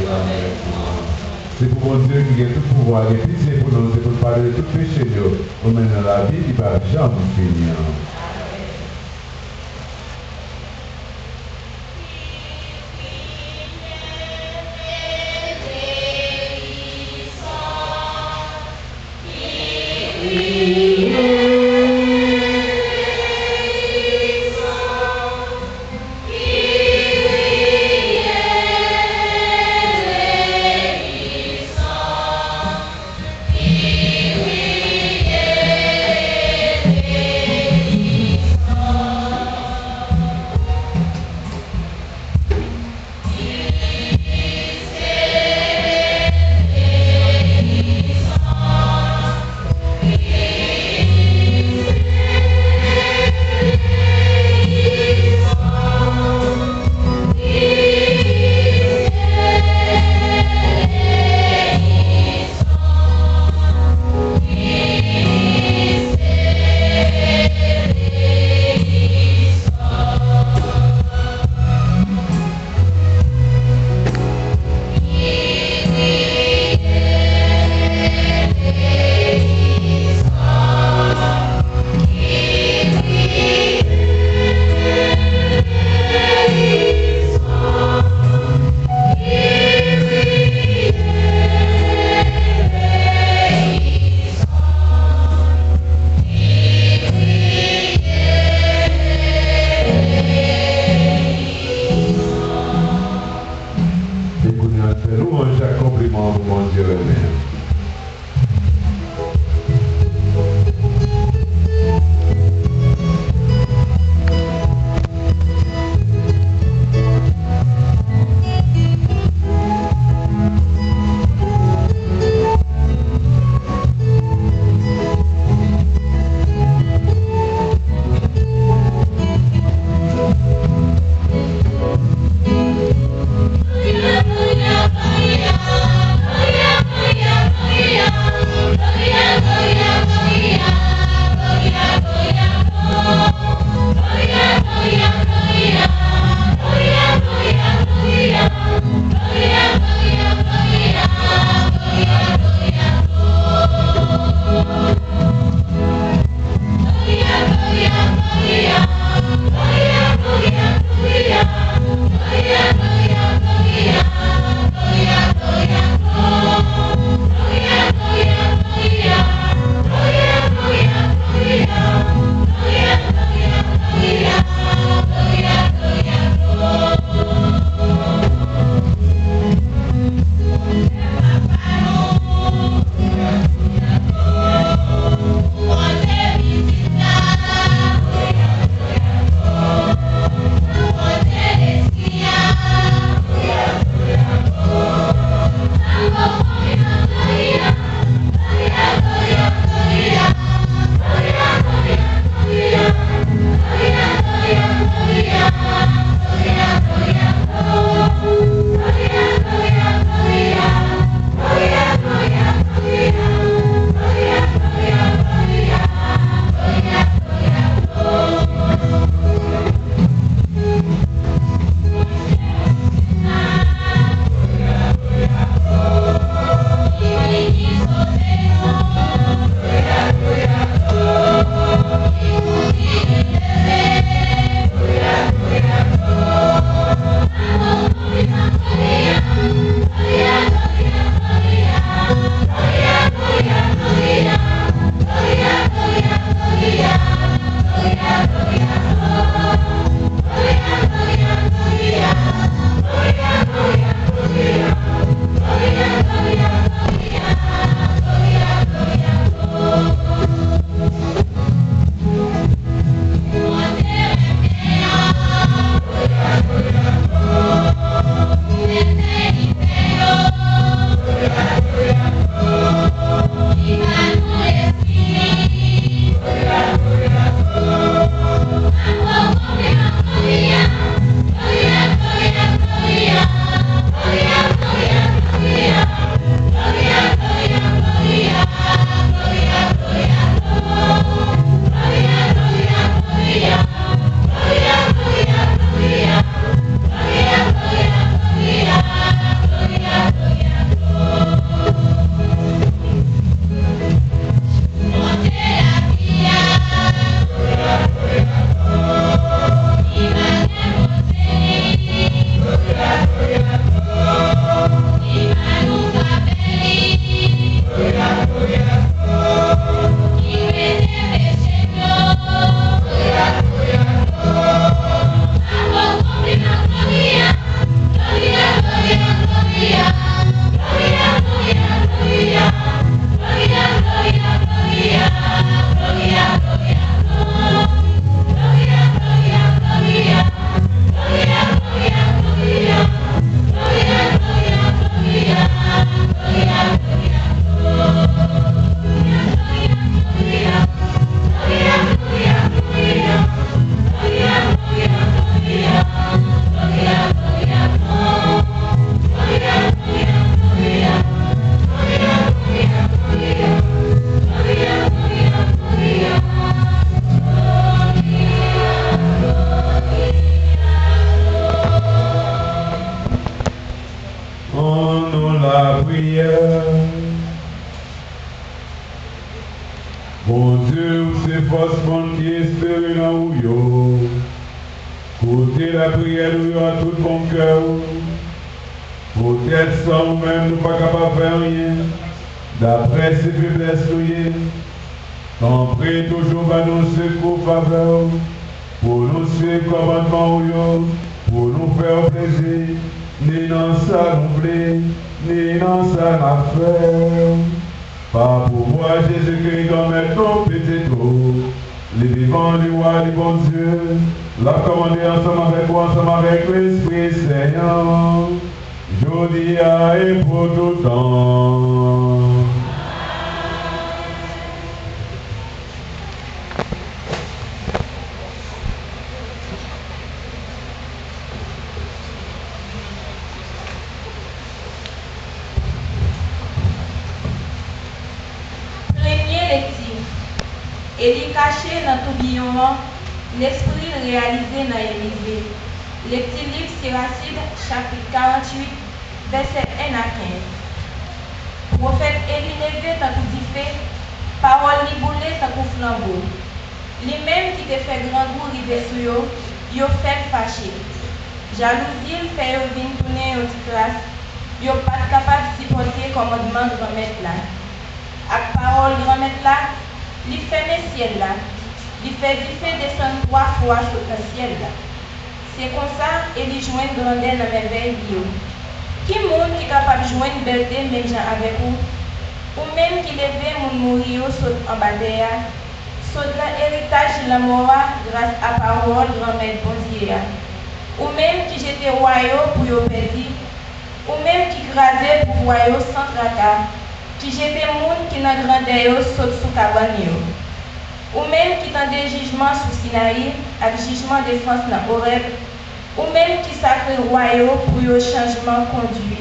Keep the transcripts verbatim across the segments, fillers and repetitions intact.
C'est pour mon Dieu qui a tout pouvoir, et puis c'est pour nous, c'est pour parler de tout péché, nous menons la vie qui va jamais finir. Yeah. la prière. Bon Dieu, c'est force monde qui espère dans où yo. Côté la prière, nous à tout bon cœur. Peut-être sans nous-mêmes, nous ne sommes pas capables de faire rien. D'après ces faiblesses, nous t'en prie toujours à nos secours faveur. Pour nous suivre commandement, pour nous faire plaisir. Ni dans ça nous plaît, ni dans ça l'affaire. Par pouvoir Jésus-Christ comme maintenant petit tout, les vivants du roi du bon Dieu, la commander ensemble avec vous, ensemble avec l'Esprit Seigneur, aujourd'hui et pour tout temps. Et il caché dans tout tourbillon, l'esprit réalisé dans l'Élysée. Lecture livre Siracide, chapitre quarante-huit, verset un à quinze. Prophète Élie levé dans tout dit fait, parole li boule dans tout flambeau. Les mêmes qui te fait grand goût river sur yo, yo fait fâché. Jalousie fait yo vin tourner au petit classe, yo pas capable de supporter commandement de grand-maître là. Avec parole grand-maître là, il fait le ciel là, il fait il fait descendre trois fois sur le ciel là. C'est comme ça et il joint grandeur dans merveille bio. Qui monde qui est capable de joindre belleté même gens avec vous, ou même qui lève mon mourir saute en bataille, saute dans l'héritage de la mort grâce à parole grand-mère bon Dieu, ou même qui jette royaume pour yo perdu, ou même qui crasait pour royaume sans tracas. Qui jette moun qui n'a grandeur saute sous cabane ou même qui tend des jugements sous Sinaï avec jugement de défense dans Horeb ou même qui sacre royaume pour le changement conduit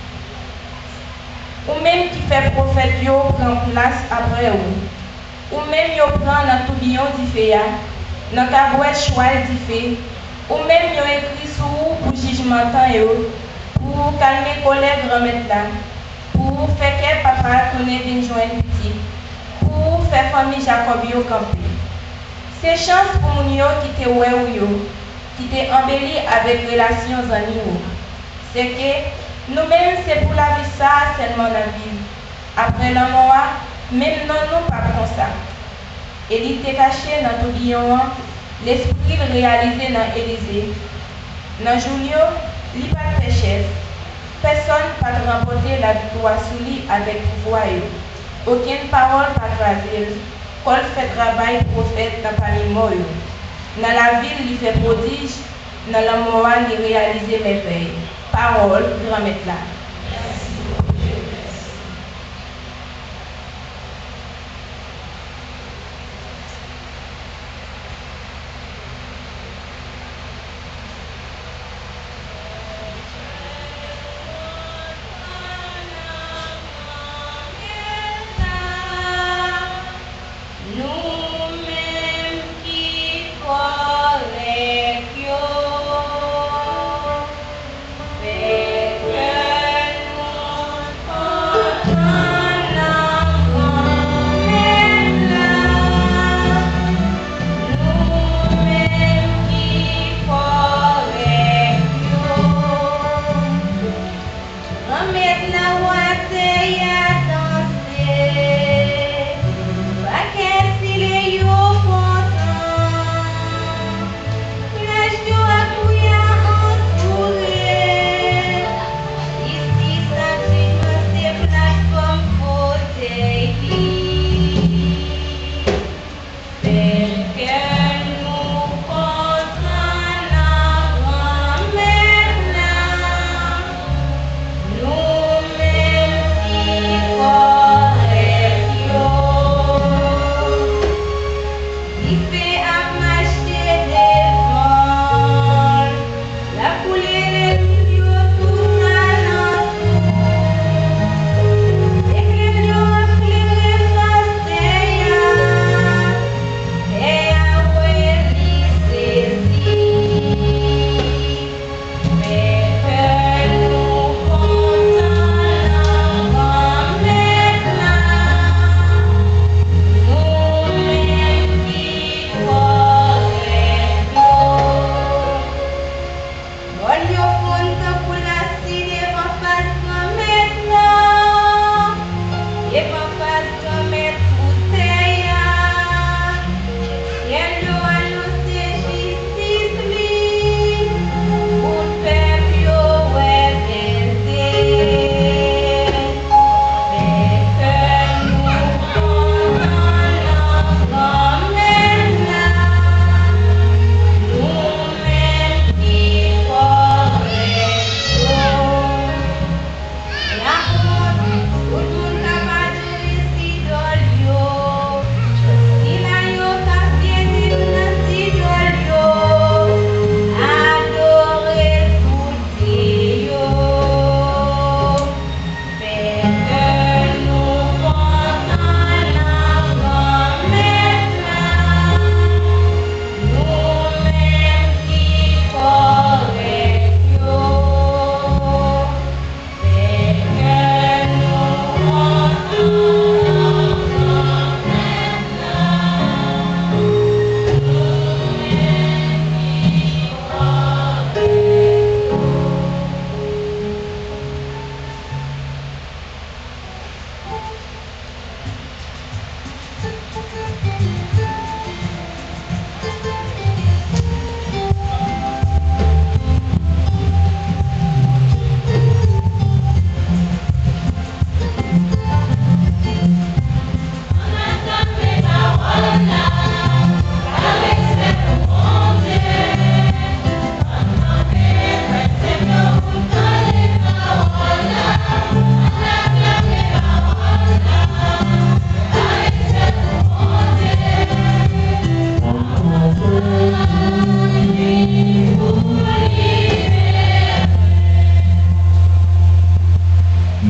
ou même qui fait prophète yo prend place après ou ou même yo prend dans tourbillon di fait dans cabouette choix di fait ou même yo écrit sous pour jugement temps yo pour calmer colère grand-mère là pour faire que papa tourne vin joindre petit, pour faire famille Jacob yo camper. C'est chance pour moun yo qui te ouais ou yo, qui te embelli avec relations amis yo. C'est que nous-mêmes c'est pour la vie ça seulement la vie. Après la mort, même non nous pas comme ça. Et il était caché dans tout tourbillon, l'esprit réalisé dans Élysée. Dans Julio, il pas de chef. Personne ne peut remporter la victoire sous lui avec pouvoir. Aucune parole pas tracer. Col fait travail prophète dans parmi mort. Dans la ville, il fait prodige. Dans la mort, il réalise merveilles. Parole, grand maître là. Fait que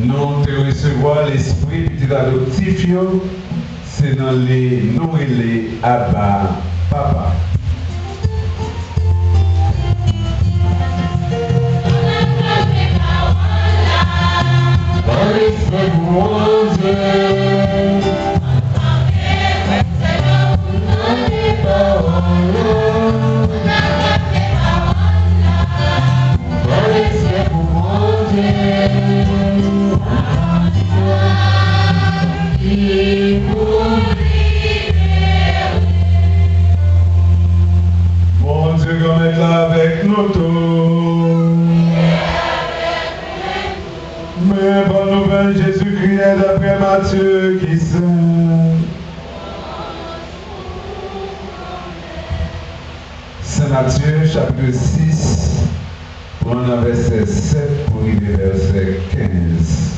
nous te recevoir l'esprit petit adoptif, c'est dans les nous et les Abba Papa. Mon Dieu, comme est là avec nous tous. Mais bonne nouvelle, Jésus-Christ est d'après Matthieu qui sait. Saint Matthieu, chapitre six, prenons verset sept pour arriver verset quinze.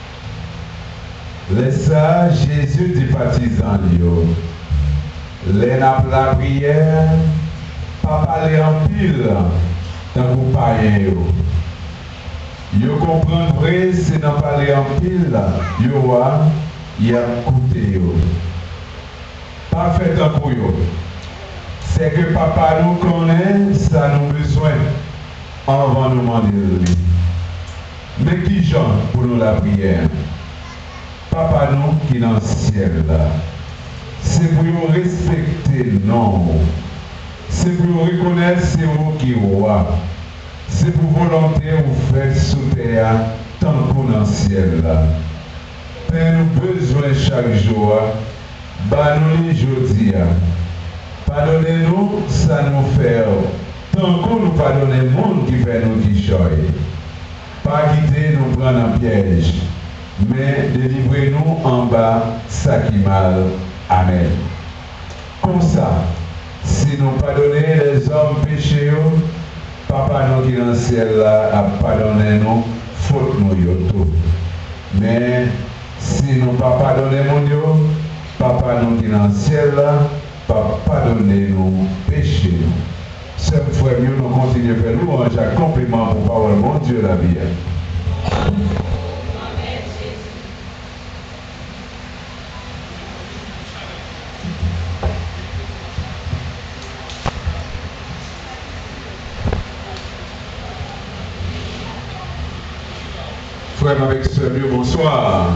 Laisse ça, Jésus dit partisan, les nappes la prière, pas parler en pile, dans vos païens. Yo comprendre vrai, c'est dans parler en pile, yo a, y a écouté yo. Pas fait un pour yo. C'est que papa nous connaît, ça nous besoin avant de nous demander lui. Mais qui chante pour nous la prière? Papa nous qui est dans le ciel là. C'est pour nous respecter non. C'est pour nous reconnaître c'est vous qui roi. C'est pour volonté vous faire sous terre tant qu'on dans le ciel là. Père nous besoin chaque jour. Bah nous les jours. Pardonnez-nous, ça nous fait. Tant qu'on nous pardonne le monde qui fait nous qui choye. Pas quitter nous prendre un piège, mais délivrez-nous en bas, ça qui mal. Amen. Comme ça, si nous pardonnons les hommes péchés, Papa nous qui est dans le ciel là, a pardonné nous, faute nous yoto. Mais si nous pas pardonner mon Dieu, Papa nous qui est dans le ciel là, pas pardonner nous péchés. Cette fois mieux nous continuons à faire louange à compliment pour parole mon Dieu la vie. Frère avec ce mieux, bonsoir.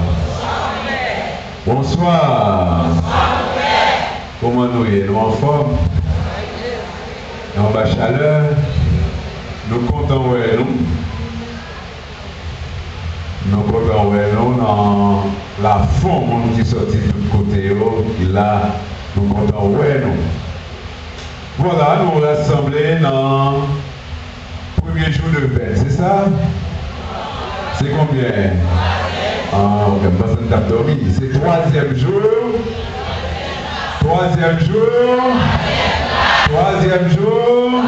Bonsoir. Comment nous y nous en forme? En bas chaleur, nous comptons ouais nous. Nous comptons ouais nous dans la forme qui sortit de tout côté et là, nous comptons ouais nous. Voilà, nous rassemblés dans le premier jour de fête, c'est ça? C'est combien? Ah, ok, parce que nous avons dormi. C'est troisième jour. Troisième jour. Troisième jour.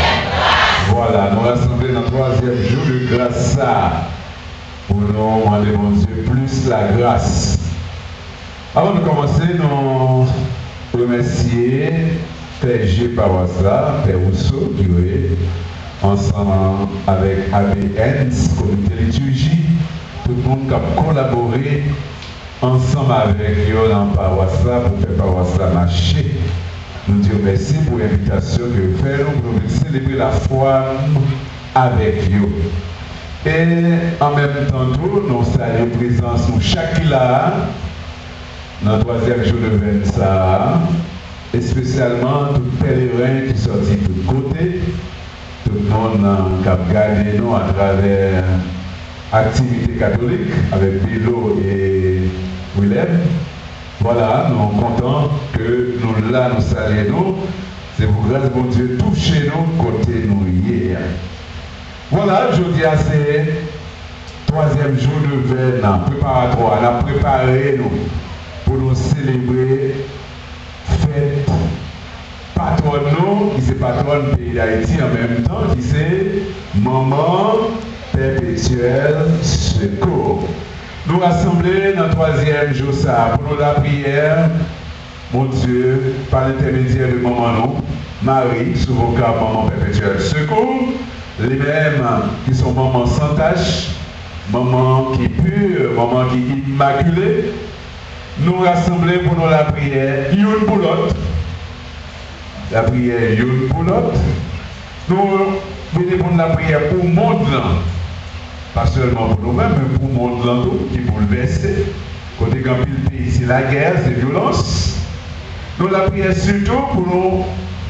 Voilà, nous rassemblés dans le troisième jour de grâce. Pour nous demander, mon Dieu, plus la grâce. Avant de commencer, nous remercier Père G. Paroissa, Père Rousseau, qui est ensemble avec A B N, comité liturgie, tout le monde qui a collaboré ensemble avec eux dans Paroissa pour faire Paroissa marcher. Nous disons merci pour l'invitation que vous faites pour célébrer la foi avec eux. Et en même temps, nous saluons la présence de Shakila dans le troisième jour de vingt-cinq, et spécialement tout pèlerin qui sortit de tous côtés. Tout le monde qui a gardé nous à travers l'activité catholique avec Bilo et Willem. Voilà, nous sommes contents que nous là nous saluons. C'est pour grâce bon Dieu toucher nous côté nous hier. Voilà, je dis à c'est troisième jour de veine préparatoire. On a préparé nous pour nous célébrer fête patronne nous, qui c'est patronne pays d'Haïti en même temps, qui c'est Maman Perpétuelle Secours. Nous rassembler dans le troisième jour ça, pour nous la prière, mon Dieu, par l'intermédiaire de Maman nous, Marie, sous vos cas Maman Perpétuelle Secours, les mêmes qui sont Maman sans tâche, maman qui est pure, maman qui est immaculée, nous rassembler pour nous la prière, une pour l'autre. La prière, une pour l'autre. Nous venons pour la prière pour le monde, pas seulement pour nous-mêmes, mais pour le monde qui est bouleversé. Côté quand il pays, c'est la guerre, c'est la violence. Nous la prière surtout pour nous,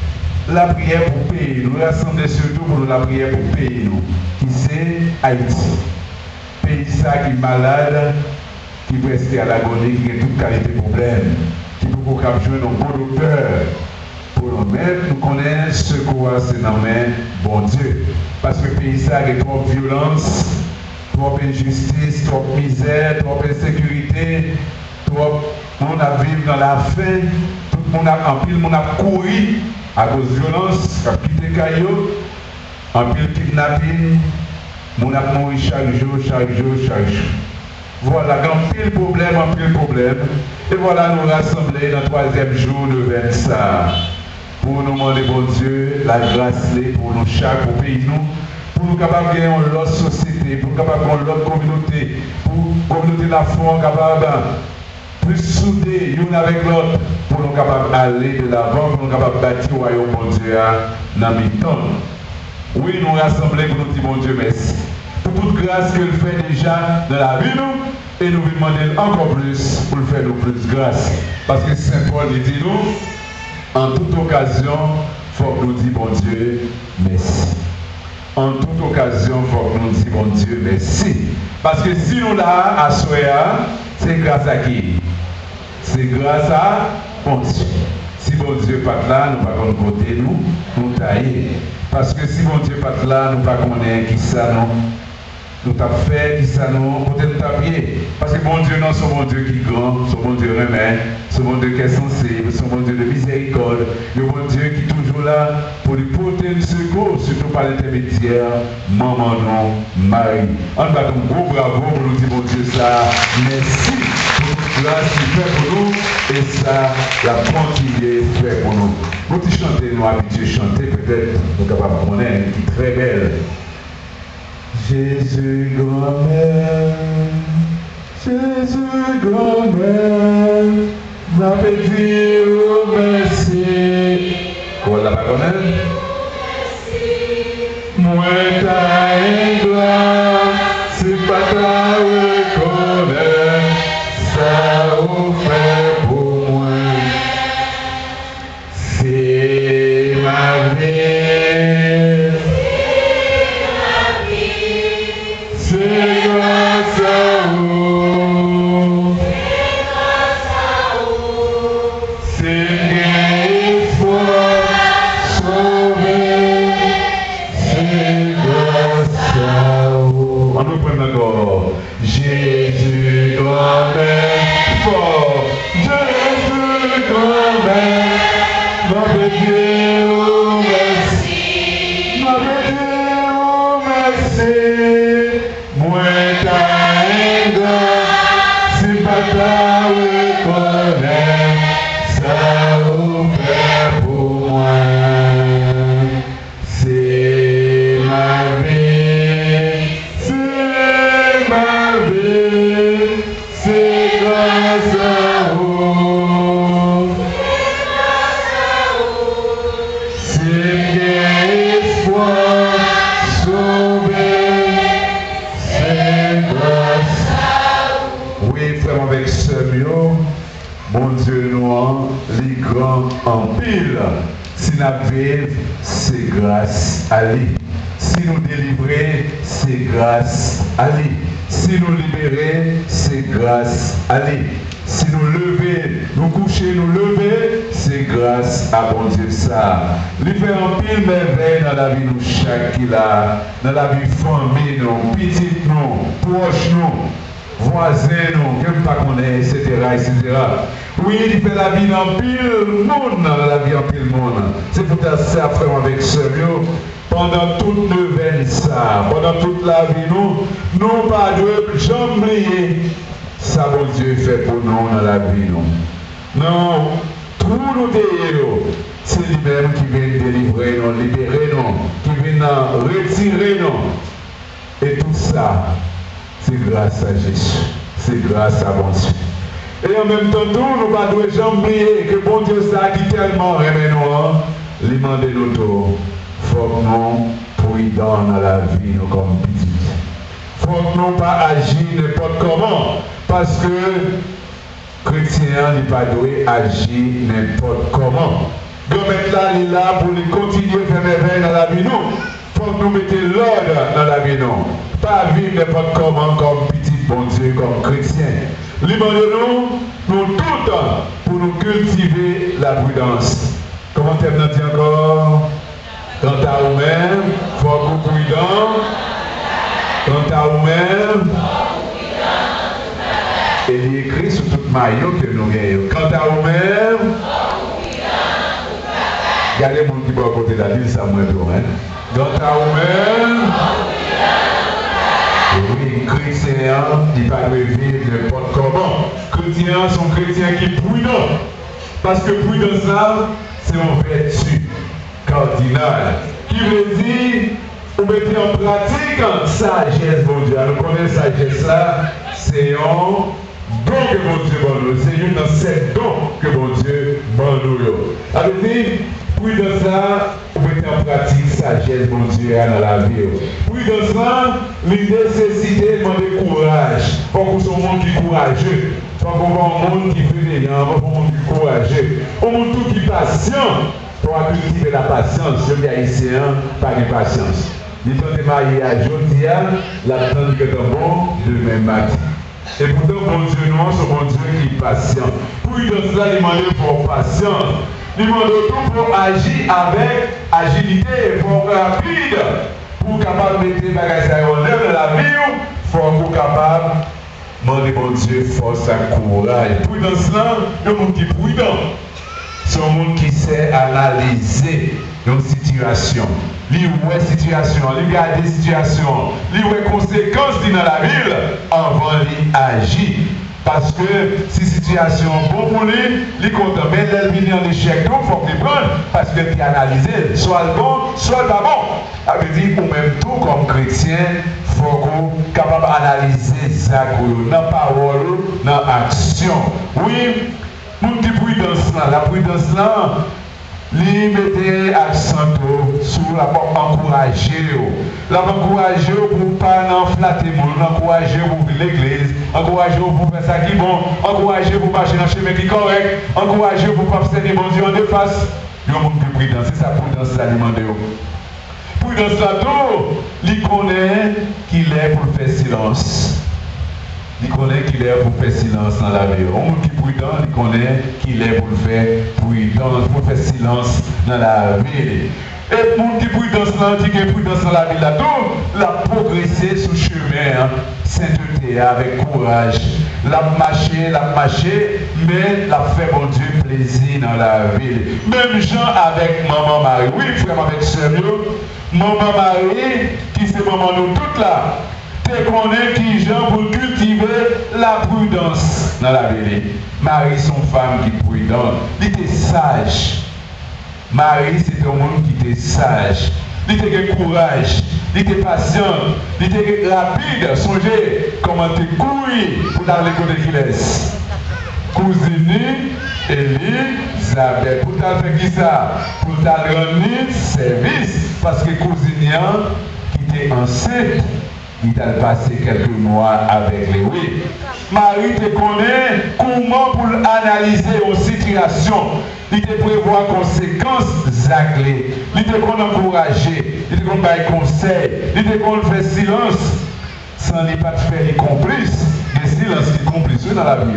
la prière pour pays. Nous rassembler surtout pour nous la prière pour pays, nous, qui c'est Haïti. Pays ça qui est malade, qui peut rester à l'agonie, qui a toute qualité de problème, qui peut jouer nos bons docteurs. Pour nous-mêmes, nous connaissons ce qu'on a, c'est dans main, bon Dieu. Parce que le pays ça a trop de violence, trop d'injustice, trop de misère, trop d'insécurité, trop de monde à vivre dans la faim, tout le monde a, en pile, le monde a couru à cause de violence, à quitter Caillou, en pile kidnapping, le monde a mouru chaque jour, chaque jour, chaque jour. Voilà, quand pile problème, en pile problème. Et voilà, nous rassembler dans le troisième jour de vers ça. Pour nous demander, bon Dieu, la grâce pour nous chaque pour pays nous, pour nous capables de gagner l'autre société, pour nous capables de gagner l'autre communauté, pour la communauté de la foi capable plus soudée, l'une avec l'autre, pour nous capables d'aller de l'avant, pour nous capables de bâtir le royaume, bon Dieu, dans le temps. Oui, nous rassembler pour nous dire, bon Dieu, merci. Pour toute grâce qu'il fait déjà dans la vie, nous, et nous lui demander encore plus pour le faire nous plus grâce. Parce que Saint Paul dit nous, en toute occasion, il faut que nous disions, bon Dieu, merci. En toute occasion, il faut que nous disions, bon Dieu, merci. Parce que si nous là, à Soya, c'est grâce à qui? C'est grâce à bon Dieu. Si bon Dieu n'est pas là, nous ne pouvons pas côté nous, nous tailler. Parce que si bon Dieu n'est pas là, nous ne pouvons pas connaître qui ça nous. Nous t'avons fait, qui ça nous, peut-être nous taper. Parce que bon Dieu, non, c'est bon Dieu qui est grand, c'est bon Dieu remet, c'est bon Dieu qui est sensible, c'est bon Dieu de miséricorde, le bon Dieu qui est toujours là pour lui porter le secours, surtout par l'intermédiaire, maman non, Marie. On va donc gros bravo pour nous dire, bon Dieu, ça, merci pour toute grâce qu'il fait pour nous, et ça, la continuer fait pour nous. Quand tu chantes, nous habitués à chanter, peut-être, nous sommes capables de connaître, qui est très belle. Jésus grand-mère, Jésus grand-mère, m'a fait dire merci. Comment la pas connaître? Moi ta gloire, c'est pas ta reconnaître, ça vous fait pour moi. C'est ma vie. C'est grâce à vous, c'est une foi sauvée, c'est grâce à vous. On nous prend encore. Jésus grand-mère, fort, Jésus grand-mère, ma Dieu, merci, ma Dieu, merci. Moi ta grâce, c'est pas ta reconnaître, ça vous fait pour moi. C'est ma vie, c'est ma vie, c'est grâce à vous. C'est une foi sauvée. Oui, frère, avec ce mieux, bon Dieu nous les grands en pile. Si nous vivons, c'est grâce à lui. Si nous délivrer, c'est grâce à lui. Si nous libérer, c'est grâce à lui. Si nous lever, nous coucher, nous lever, c'est grâce à bon Dieu ça. Il fait un pile merveille dans la vie nous chaque qui là, dans la vie famille nous, petite nous, proche nous, voisins nous, que pas qu'on est, et cetera, et cetera. Oui, il fait la vie dans pile monde, dans la vie en pile monde. C'est pour ça, frère, avec ce mieux. Pendant toute neuvaine ça, pendant toute la vie nous, nous pas de jamais ça bon Dieu fait pour nous dans la vie nous. Non, tout nous déhérons, c'est lui-même qui vient délivrer nous, libérer nous, qui vient retirer nous. Et tout ça, c'est grâce à Jésus. C'est grâce à mon Dieu. Et en même temps, nous ne devons jamais oublier que bon Dieu, ça qui tellement aimé nous, lui demande nous tout. Il faut que nous prudents dans la vie, nous comme petits. Il faut que nous pas agir n'importe comment. Parce que chrétien n'est pas doué agir n'importe comment. Donc maintenant, il est là pour nous continuer à faire merveille dans la vie. Nous, il faut que nous mettions l'ordre dans la vie. Nous. Pas vivre n'importe comment comme petit bon Dieu, comme chrétien. Libérez-nous, nous tout pour nous cultiver la prudence. Comment t'aimes dit encore? Quant à vous-même, il faut que vous prudent. Quant à vous-même, et il est écrit sur toute maillot que nous gagnons. Quant à vous-même, regardez mon qui va à côté de la ville, ça me hein. Quant à vous-même, oui, chrétien, il ne va pas vivre n'importe comment. Chrétiens sont chrétiens qui prudents. Parce que prudence là, c'est une vertu cardinale. Qui veut dire, vous mettez en pratique en sagesse, mon Dieu. Nous connaissons la sagesse là, c'est un don que mon Dieu m'a donné. C'est une de ces dons que mon Dieu m'a donné. Ça veut dire, prudence là, vous mettez en pratique sagesse, mon Dieu, dans la vie. Prudence là, l'idée nécessité de demander courage. Pour que ce monde qui est courageux. Pour qu'on voit un monde qui veut des gens, pour un monde qui est courageux. Un monde tout qui est patient. Pour cultiver la patience, je suis haïtien, pas de patience. Les gens sont mariés à Jodia, la tante que est bon, demain matin. Et pourtant, mon Dieu, nous, c'est mon Dieu qui est patient. Pour il de cela, il demande pour patience. Il demande tout pour agir avec agilité, pour rapide, pour capable de mettre les bagages en œuvre dans la vie, pour capable de demander mon Dieu force et courage. Pour dans cela, le monde qui est prudent. C'est un monde qui sait analyser une situation. Lui où est situation, lui regarder la situation, lui où est conséquences dans la ville avant lui agir. Parce que si la situation est bonne pour lui, il content. Mais elle vient en échec, il faut qu'il prenne. Parce que tu analysé, soit le bon, soit le pas bon. Ça veut dire que même tout comme chrétien, il faut qu'on soit capable d'analyser ça dans la parole, dans l'action. Oui. Pour qui prudence là, la prudence là, lui mettait accent sur la porte encourager, la encourager pour pas flatter le monde, encourager pour l'église, encourager pour faire ça qui est bon, encourager pour marcher dans le chemin qui est correct, encourager pour pas faire des bons Dieu en déface. Il y a un monde qui prudence, c'est ça prudence là demandé. Prudence là tout, il connaît qu'il est pour faire silence. Il connaît qu'il est pour faire silence dans la vie. Un monde qui est prudent, il connaît qu'il est pour faire prudence, pour faire silence dans la vie. Et le monde qui est prudent, qui est prudent dans la vie, là, tout, l'a progressé sur le chemin, hein, sainteté, avec courage. L'a marché, l'a marché, mais l'a fait, mon Dieu, plaisir dans la vie. Même gens avec maman Marie, oui, frère, avec sœur, maman Marie, qui c'est maman nous toutes là. Qu'on est qui gens pour cultiver la prudence dans la vie. Marie, son femme qui est prudente, elle était sage. Marie, c'était un monde qui était sage. Elle était courage, elle était patient, elle était rapide. Songez comment tu courir pour aller côté qui laisse. Cousine Elisabeth, pour t'aller faire qui ça? Pour t'aller rendre service. Parce que cousine qui était enceinte. Il a passé quelques mois avec les oui. Marie te connaît comment pour analyser une situation. Il te prévoit conséquences zaclées. Il te connaît encourager. Il te connaît faire conseil. Il te connaît faire silence. Sans ne pas faire les complices. Des silences qui complices dans la vie.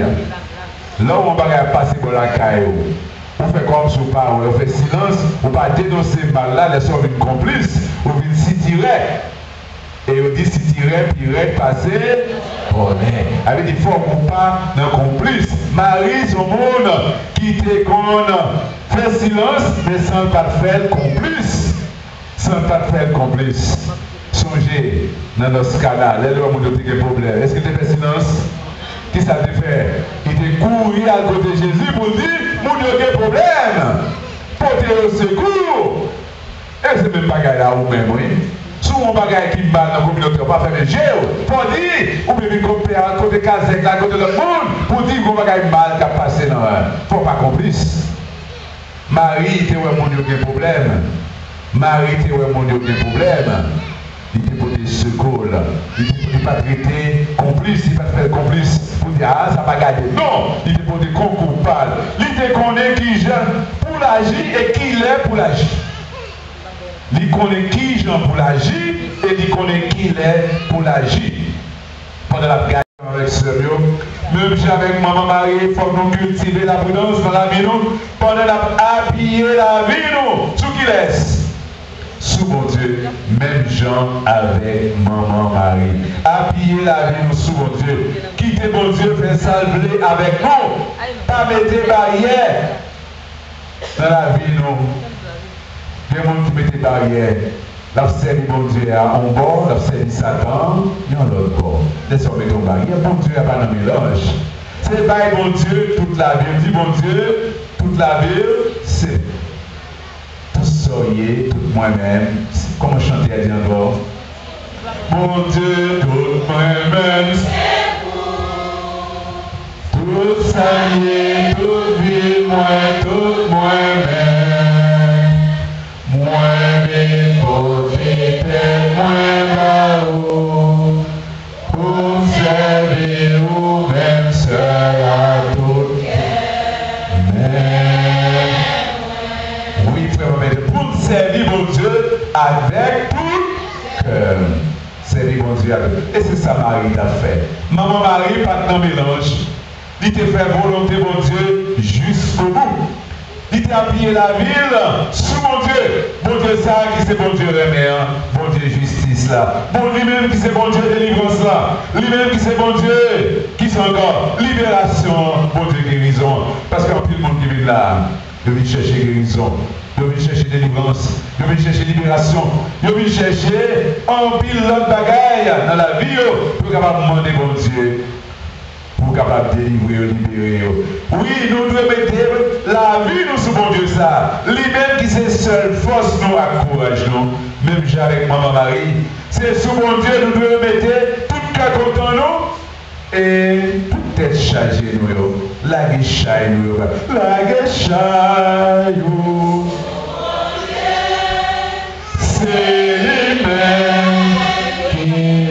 Là où on va passer pour la caille. On fait comme si on parle. On fait silence. On va dénoncer mal là. Les sortes de complices. On vient s'y tirer. Et on dit si tirer, tirer, passer, bonnet. Avec des fois, on ne pas d'un complice. Marie, son monde, qui te connaît, fait silence, mais sans pas faire complice. Sans pas faire complice. Songez, dans notre cas-là, les hommes ont des problèmes. Est-ce que tu fais silence? Qu'est-ce que ça te fait? Il te courir à côté de Jésus pour dire, mon Dieu, quel problème? Portez au secours. Et c'est même pas gagné à vous-même, oui. Si on bagaille qui mal dans la communauté, on ne va pas faire le jeu. Pour dire, ou bien côté côté Kazek, là, côté de le monde, pour dire qu'on bagaille mal qui a passé dans un. Il ne faut pas complice. Marie, était où mon Dieu, un problème. Marie, était où mon Dieu, un problème. Il était pour des secours. Il n'était pas traité complice, il n'était pas fait complice pour dire ah, ça va gagner. Non, il était pour des coupables. Il était connaît qui jeune pour l'agir et qui l'est pour l'agir. Il connaît qui jeune pour l'agir et il connaît qui l'est pour l'agir. Pendant la prière avec ce Dieu, même si avec maman Marie, il faut nous cultiver la prudence dans la vie, nous, pendant la habiller la vie, nous, ce qui laisse. Sous mon Dieu, même Jean avec maman Marie. Habiller la vie nous sous mon Dieu. Quittez mon Dieu, faire salver avec nous. Pas mettre barrière dans la vie nous. Il y a des gens qui mettent barrière. L'observer mon Dieu à un bord, l'observer Satan, il y a l'autre bord. Laissez-moi mettre une barrière. Mon Dieu n'a pas de mélange. C'est pas mon Dieu toute la vie. Dit mon Dieu, toute la vie, c'est. Soyez tout moi-même, comment chanter à dire encore? Mon Dieu, tout moi-même, c'est vous. Tout soyez, toute vie, moi, tout moi-même. Moi-même, profitez, moi-même, pour servir vous-même, seul à tout. Pour servir mon Dieu avec tout cœur. Servir mon Dieu avec. Et c'est ça Marie a fait. Maman Marie, pas de mélange. Il t'a fait volonté mon Dieu jusqu'au bout. Il t'a appuyé la ville sous mon Dieu. Mon Dieu ça qui c'est mon Dieu remède. Mon Dieu justice là. Bon lui-même qui c'est mon Dieu délivrance là. Lui-même qui c'est mon Dieu qui c'est encore libération. Mon Dieu guérison. Parce qu'en plus le monde qui vit là, il vient chercher guérison. Je vais chercher délivrance, je vais chercher libération, je vais chercher un pile l'autre bagaille dans la vie pour capable demander mon Dieu, pour capable délivrer, libérer. Oui, nous devons mettre la vie nous sous mon Dieu ça. Lui-même qui c'est seule force nous encourage nous. Même j'ai avec maman Marie, c'est sous mon Dieu nous devons mettre tout cas content nous et toute tête chargée nous. La guéchaille nous, la guéchaille nous. C'est lui-même qui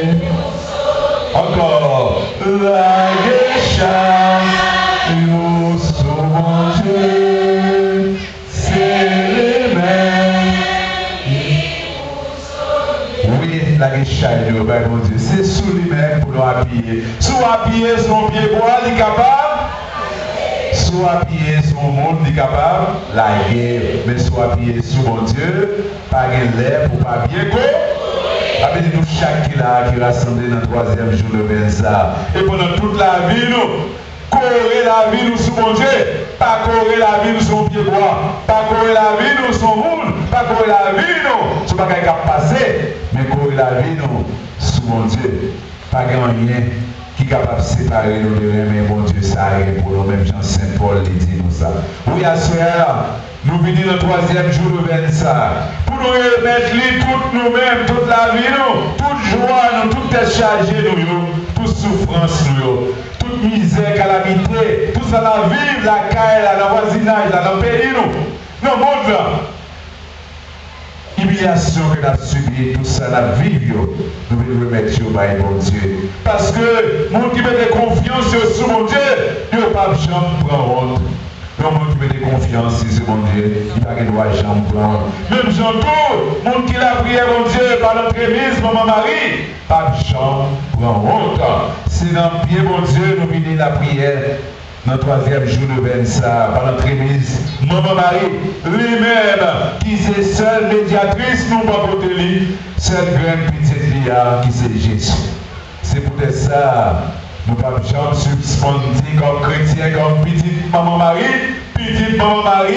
encore la guéchaille nous sous mon Dieu. C'est lui-même qui nous. Oui, la guéchaille nous, ben mon Dieu, c'est sous lui-même pour nous appuyer. Sous appuyer son pied bois, il est capable. Soit appuyé sur le monde, il est capable, la guerre, mais soit appuyé sur mon Dieu, pas l'air pour pas bien quoi. Avec nous, chaque qui là, qui rassemblé dans le troisième jour de Benza. Et pendant toute la vie, nous, courir la vie, nous, sous mon Dieu, pas courir la vie, nous, sur pied bois, pas courir la vie, nous, sur le monde, pas courir la vie, nous, sur pas qu'il a passé, mais courir la vie, nous, sous mon Dieu, pas rien. Qui est capable de séparer nous de mais mon Dieu, ça arrive pour nous, même Jean Saint-Paul dit nous ça. Oui, à ce moment-là, nous venons le troisième jour de Benza, pour nous remettre tout nous-mêmes, toute la vie, nous, toute joie, nous, toute tête chargée, nous, toute souffrance, nous, toute misère, calamité, tout ça, la vie, la caille, dans le voisinage, dans le pays, nous, dans le monde, là. Humiliation que nous avons subi, tout ça, la vie, nous devons remettre sur mon Dieu. Parce que, les gens qui mettent confiance sur mon Dieu, ils ne peuvent pas jamais prendre honte. Les gens qui mettent confiance sur mon Dieu, ils ne peuvent pas jamais prendre honte. Même j'entends, les gens qui la prière mon Dieu par notre église, maman Marie, pas jamais prendre honte. C'est dans le pied, mon Dieu, nous venons la prière. Dans le troisième jour de Benza, par notre église, maman Marie, lui-même, qui est seule médiatrice, nous pas côté lui, seule grande petite Lia, qui c'est Jésus. C'est pour ça, nous ne pouvons jamais suspendre comme chrétien, comme petite maman Marie, petite maman Marie,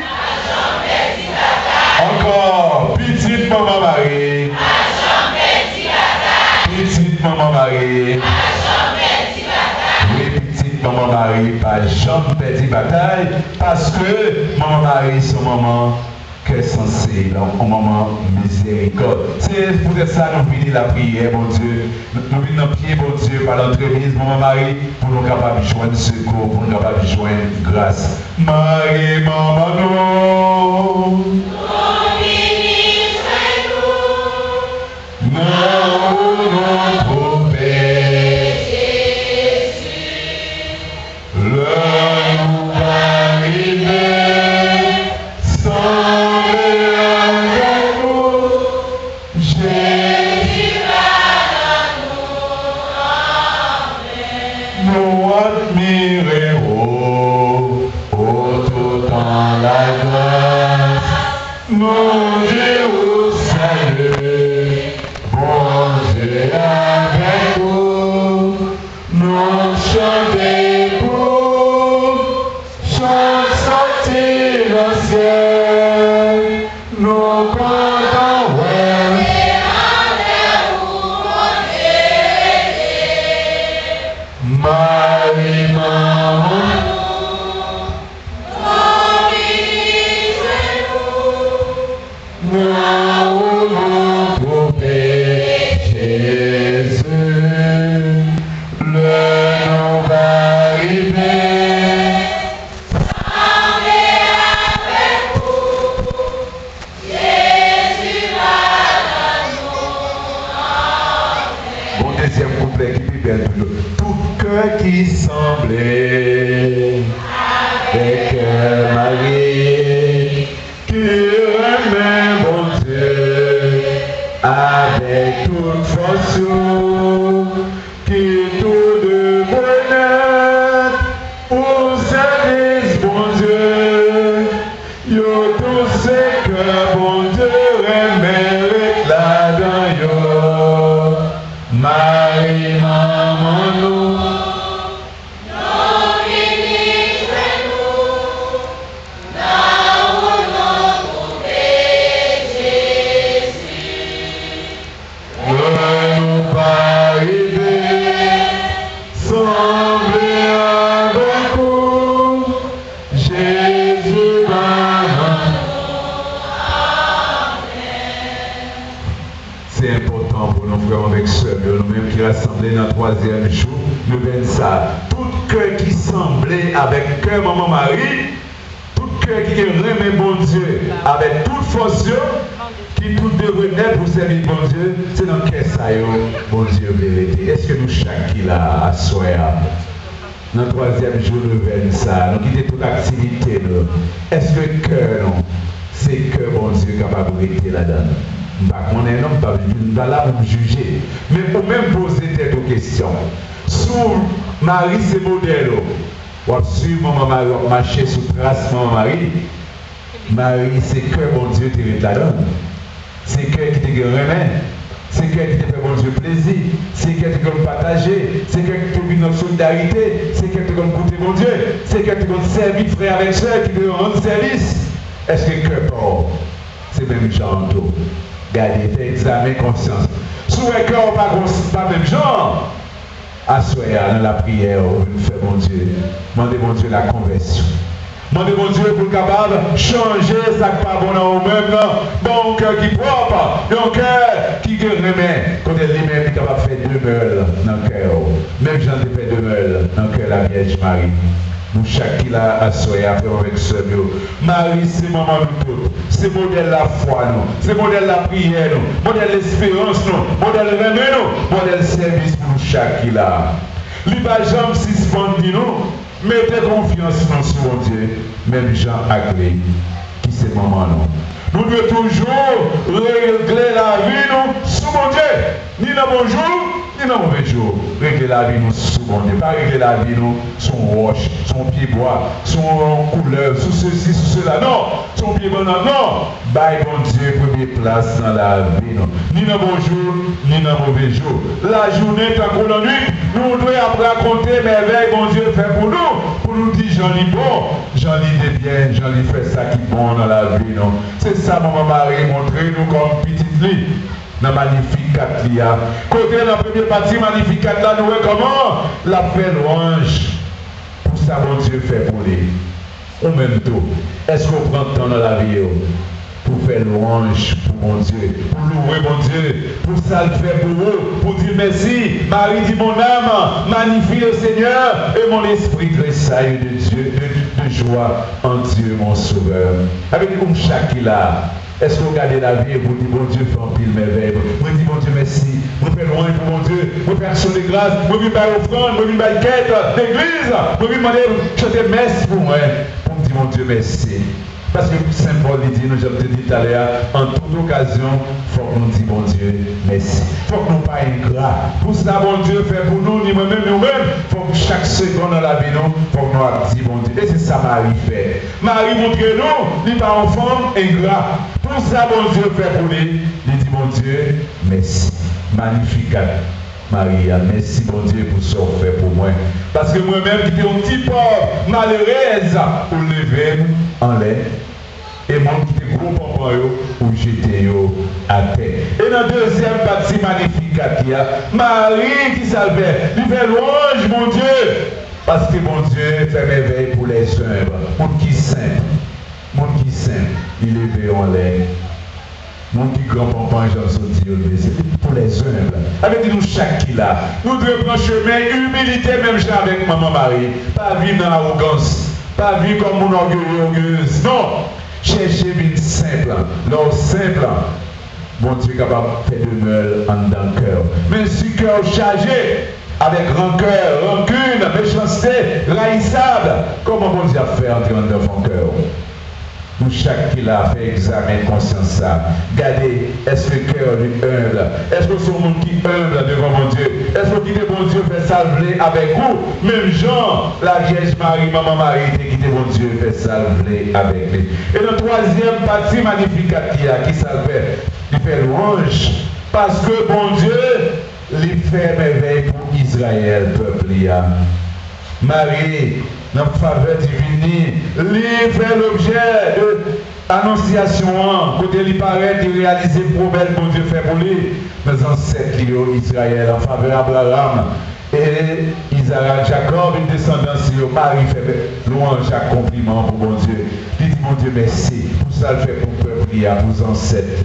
encore, petite maman Marie, petite maman Marie. Maman Marie, pas jamais perdu bataille, parce que Maman Marie, son maman, que censé dans un moment miséricorde. C'est pour ça que nous venons la prière, mon Dieu. Nous venons dans pied, mon Dieu, par l'entremise, mon Marie, pour nous capables de joindre secours, pour nous capables de joindre grâce. Marie, maman, non. Notre Père Jésus, l'heure nous va arriver, semblez avec nous, Jésus va dans nous, nous admirerons, autour dans la grâce, nous dirons salut. Bon Dieu avec vous, nous chantons pour, chante sortir le ciel, nous comptons, ouais. Marie, maman, nous qui semblait avec Marie, qui aimait mon Dieu avec toute force, qui tout de bonheur pour service, mon Dieu, yo tout ce que mon Dieu aimait là-dedans, yo. Marie, maman, nous. Nous-mêmes qui rassemblés dans le troisième jour, nous venons ça. Tout cœur qui semblait avec cœur maman Marie, tout cœur qui remet bon Dieu avec toute force, qui tout devrait naître pour servir bon Dieu, c'est dans quel ça bon Dieu vérité. Est-ce que nous chaque qui l'a à soi? Dans le troisième jour, nous venons ça. Nous quittons toute activité. Est-ce que le cœur, c'est que bon Dieu est capable de rester là-dedans? On est un homme, pas là pour juger. Mais pour même poser des questions. Sous Marie, c'est modèle. On va suivre maman Marie, on va marcher sous trace maman Marie. Marie, c'est que bon Dieu te là-dedans. C'est que qui te remet. C'est que qui te fait bon Dieu plaisir. C'est que qui te partager. C'est que qui te vit notre solidarité. C'est que qui te goûter bon Dieu. C'est que qui te servir frère avec soeur, qui te rend service. Est-ce que que pour c'est même genre tout. Gardez, faites examen conscience. Sous un cœur, pas pas même genre. Assoyez dans la prière, vous faites mon Dieu. Demandez mon Dieu la conversion. Demandez mon Dieu pour capable changer ça qui pas bon dans vous-même. Bon cœur qui propre, un cœur qui remet. Quand elle lui-même est capable de faire demeure dans le cœur. Même Jean fait demeure dans le cœur de la Vierge Marie. Nous chaque qui l'a assoyé après avec ce mot. Marie, c'est maman nous tous. C'est modèle la foi nous. C'est modèle la prière nous. Modèle l'espérance nous. Modèle remède nous. Modèle service pour nous chaque qui l'a. L'ibajam suspendu nous. Mettez confiance dans ce mon Dieu. Même Jean Agré, qui c'est maman nous. Nous devons toujours régler la vie nous sous mon Dieu. Ni dans bon jour, ni dans mauvais jour. Régler la vie nous sous mon Dieu. Pas régler la vie nous son roche, son pied bois, son couleur, sous ceci, sous cela. Non, son pied bon. Non. Bye bon Dieu, première place dans la vie nous. Ni dans bon jour, ni dans mauvais jour. La journée, tant qu'on la nuit, nous devons raconter merveilles bon Dieu fait pour nous. Pour nous dire j'en ai bon, j'en ai des biens, j'en ai fait ça qui est bon dans la vie non. C'est ça, maman Marie, montrez-nous comme petite lit. Dans Magnificat là. Côté dans la première partie, Magnificat là, nous voyons comment la fait louange. Pour ça, mon Dieu fait pour lui. Ou même tout. Est-ce qu'on prend le temps dans la vie? pour faire louange pour mon Dieu, pour louer mon Dieu, pour ça le faire pour vous, pour dire merci. Marie dit mon âme, magnifie le Seigneur et mon esprit tressaille de Dieu, de, de joie en Dieu mon Sauveur. Avec comme chaque qui là. Est-ce que vous regardez la vie et vous dites, bon Dieu, fait un pile merveille. Vous dites, bon Dieu, merci. Vous faites loin pour mon Dieu. Vous faites action de grâce. Vous venez par offrande. Vous venez par quête d'église. Vous venez demander, chanter merci pour moi. Pour me dire, mon Dieu, merci. Parce que Saint Paul dit, nous avons dit tout à l'heure, en toute occasion, il faut que nous disions, bon Dieu, merci. Il faut que nous ne soyons pas ingrats. Pour ça, bon Dieu, fait pour nous, ni moi-même, nous-mêmes. Il faut que chaque seconde dans la vie, nous, il faut que nous disions, bon Dieu. Et c'est ça Marie fait. Marie montre nous, il n'est pas enfant ingrat. Pour ça, bon Dieu, fait pour lui. Il dit, bon Dieu, merci. Magnificat. Maria, merci bon Dieu pour ce que fait pour moi. Parce que moi-même qui était un petit pauvre, malheureuse, pour lever en l'air. Et moi qui était gros papa, où j'étais à terre. Et dans la deuxième partie magnifique, Marie qui salvait, il fait louange, mon Dieu. Parce que mon Dieu fait merveille pour les humbles. Mon qui saint, mon qui saint, il est levé en l'air. Mon qui grand papa, j'en suis Dieu, c'est pour les humbles. Avec nous, chaque qui là, nous devons prendre chemin, humilité, même avec maman Marie. Pas vivre dans l'arrogance, pas vivre comme mon orgueil orgueilleuse. Non, chercher une simple, l'or simple. Mon Dieu est capable de faire de meule en dans le cœur. Mais si cœur chargé, avec rancœur, rancune, méchanceté, raïssable, comment mon Dieu a fait entrer dans ton cœur? Nous, chaque qui l'a fait examen conscience ça. Regardez, est-ce que le cœur est humble? Est-ce que c'est un monde qui est humble devant mon Dieu? Est-ce que quitter mon Dieu fait salver avec vous? Même Jean, la Vierge Marie, maman Marie, qui quitté mon Dieu fait salver avec lui. Et la troisième partie magnifique qui a qui salvait, il fait louange. Parce que bon Dieu, il fait merveille pour Israël, peuple. Marie, dans la faveur divine, il fait l'objet de l'annonciation, côté il paraît, il réalise le promesse que Dieu fait pour lui. Nos ancêtres, Israël, en faveur d'Abraham et Isaac, Jacob, une descendance, Marie fait louange, accompliment pour mon Dieu. Il dit, mon Dieu, merci. Pour ça, il fait pour le peuple, pour nos ancêtres.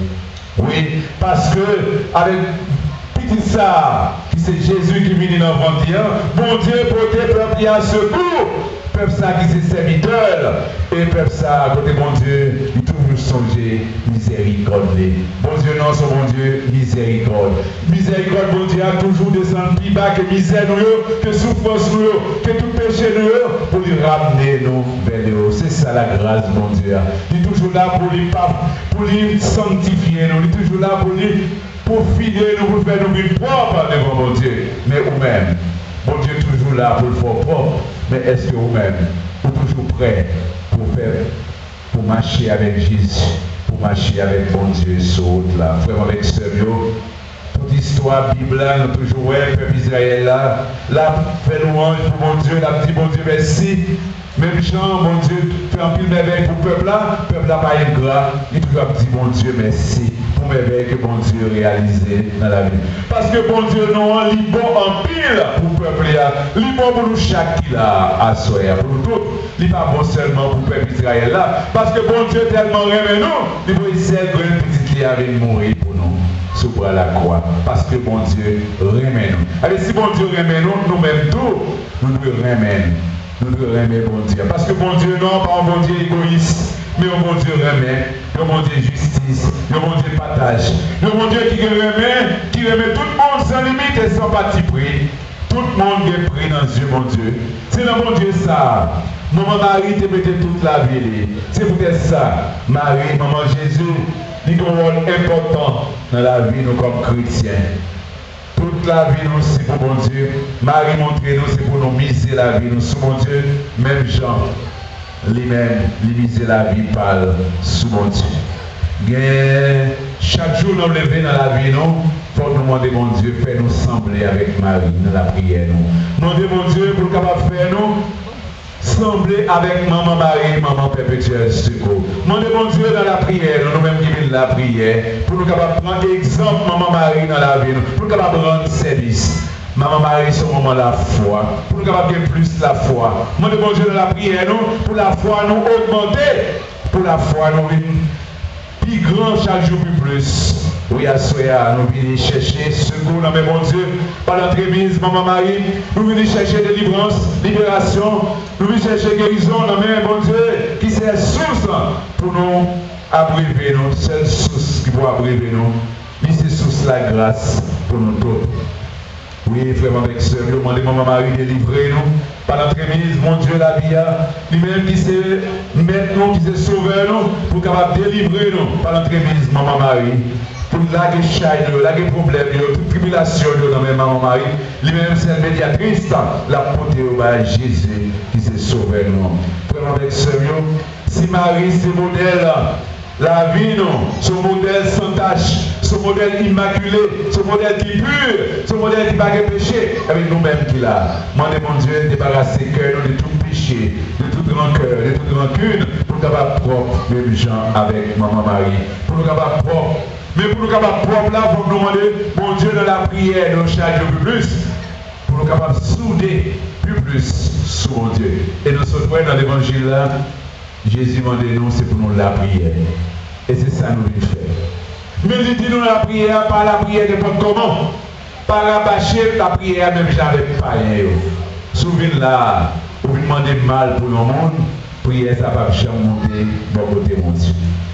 Oui, parce que, avec petit ça, qui c'est Jésus qui vient dans le ventre, bon Dieu, pour tes peuples, à secours. Peuple ça qui c'est serviteur, et peuple ça, côté bon Dieu, il toujours songer miséricorde. Bon Dieu, non, c'est bon Dieu, miséricorde. Miséricorde, bon Dieu, a toujours descendu plus bas que misère nous, que souffrance nous, que tout péché nous, pour lui ramener nous vers le haut. C'est ça la grâce, bon Dieu. Il est toujours là pour lui, pour lui sanctifier nous, il est toujours là pour lui, pour filer nous, pour faire nous vivre propre devant mon Dieu. Mais vous-même, bon Dieu est toujours là pour le faire propre. Mais est-ce que vous-même, vous êtes toujours prêts pour faire, pour marcher avec Jésus, pour marcher avec mon Dieu sur route là, vraiment avec ce mieux. Toute histoire Bible là, nous toujours ouais, peuple Israël là, là, fait louange pour mon Dieu, là, dit mon Dieu merci. Même Jean, mon Dieu, fait un pile merveille pour le peuple là, le peuple là pas ingrat, il toujours dit mon Dieu merci pour merveille que mon Dieu réalisé dans la vie. Parce que bon Dieu non, il est bon en pile pour le peuple là, il est bon pour nous chaque qui là à soi, pour nous tous. Il n'est pas bon seulement pour le peuple Israël là, parce que bon Dieu tellement aimé nous, il veut essayer de une petite qui avait mourir pour nous. Sur la croix, parce que bon Dieu remet nous. Allez, si bon Dieu remet nous, nous-mêmes tout, nous devons remettre. Nous devons remettre bon Dieu. Parce que bon Dieu, non, pas un bon Dieu égoïste, mais un bon Dieu remet, un bon Dieu justice, un bon Dieu partage, un bon Dieu qui remet, qui remet tout le monde sans limite et sans parti pris. Tout le monde est pris dans Dieu, mon Dieu. C'est le bon Dieu ça. Maman Marie te mettait toute la vie. C'est peut-être ça. Marie, maman Jésus, il a un rôle important dans la vie nous comme chrétiens. Toute la vie nous c'est pour mon Dieu. Marie montre nous c'est pour nous miser la vie nous sous mon Dieu. Même Jean, lui-même, lui miser la vie parle sous mon Dieu. Bien, chaque jour nous lever dans la vie nous, il faut nous demander mon Dieu, fais nous sembler avec Marie dans la prière nous. Demandez mon Dieu pour capable faire nous sembler avec maman Marie, maman perpétuelle secours. Demandez mon Dieu dans la prière, nous-mêmes qui vivons la prière, pour nous capables prendre exemple maman Marie dans la vie, pour nous capables rendre service. Maman Marie, c'est au moment de la foi, pour nous capables de plus la foi. Demandez mon Dieu dans la prière, nous, pour la foi nous augmenter, pour la foi nous plus grand chaque jour plus plus. Oui, à Soya, nous venons chercher secours dans mes bons Dieu, par l'entremise, Maman Marie, nous venons chercher délivrance, libération, nous venons chercher guérison dans mes bons Dieu, qui c'est source pour nous abreuver nous, seule source qui peut abreuver nous, puis c'est source la grâce pour nous tous. Oui, vraiment avec ce nous demandez Maman Marie de délivrer nous par l'entremise, mon Dieu, la vie, lui-même qui sait mettre nous, qui sait sauver nous, pour capable délivrer nous par l'entremise, Maman Marie. Pour laguer chaîne, laguer problème, toute tribulation dans mes Maman Marie, lui-même c'est une médiatrice, la portée au bas Jésus qui s'est sauvé nous. Vraiment avec ce si Marie c'est modèle, la vie non, ce modèle sans tâche, ce modèle immaculé, ce modèle qui est pur, ce modèle qui n'a pas de péché, avec nous-mêmes qui l'a. Demandez mon Dieu, débarrasser cœur de tout péché, de toute rancœur, de toute rancune, pour nous capables propre, même gens avec Maman Marie, pour nous capables propre. Mais pour nous capables propre là, il faut nous demander, mon Dieu, dans la prière, dans chaque jour plus plus, pour nous capables souder plus plus sur mon Dieu. Et nous sommes dans l'évangile là, Jésus m'a dit nous, c'est pour nous la prière. Et c'est ça nous devons faire. Mais il dit nous la prière, pas la prière de n'importe comment. Pas rabâcher la prière, même j'avais pas rien. Souvenez là, vous demandez mal pour le monde, prière ça va jamais monter bon côté mon Dieu.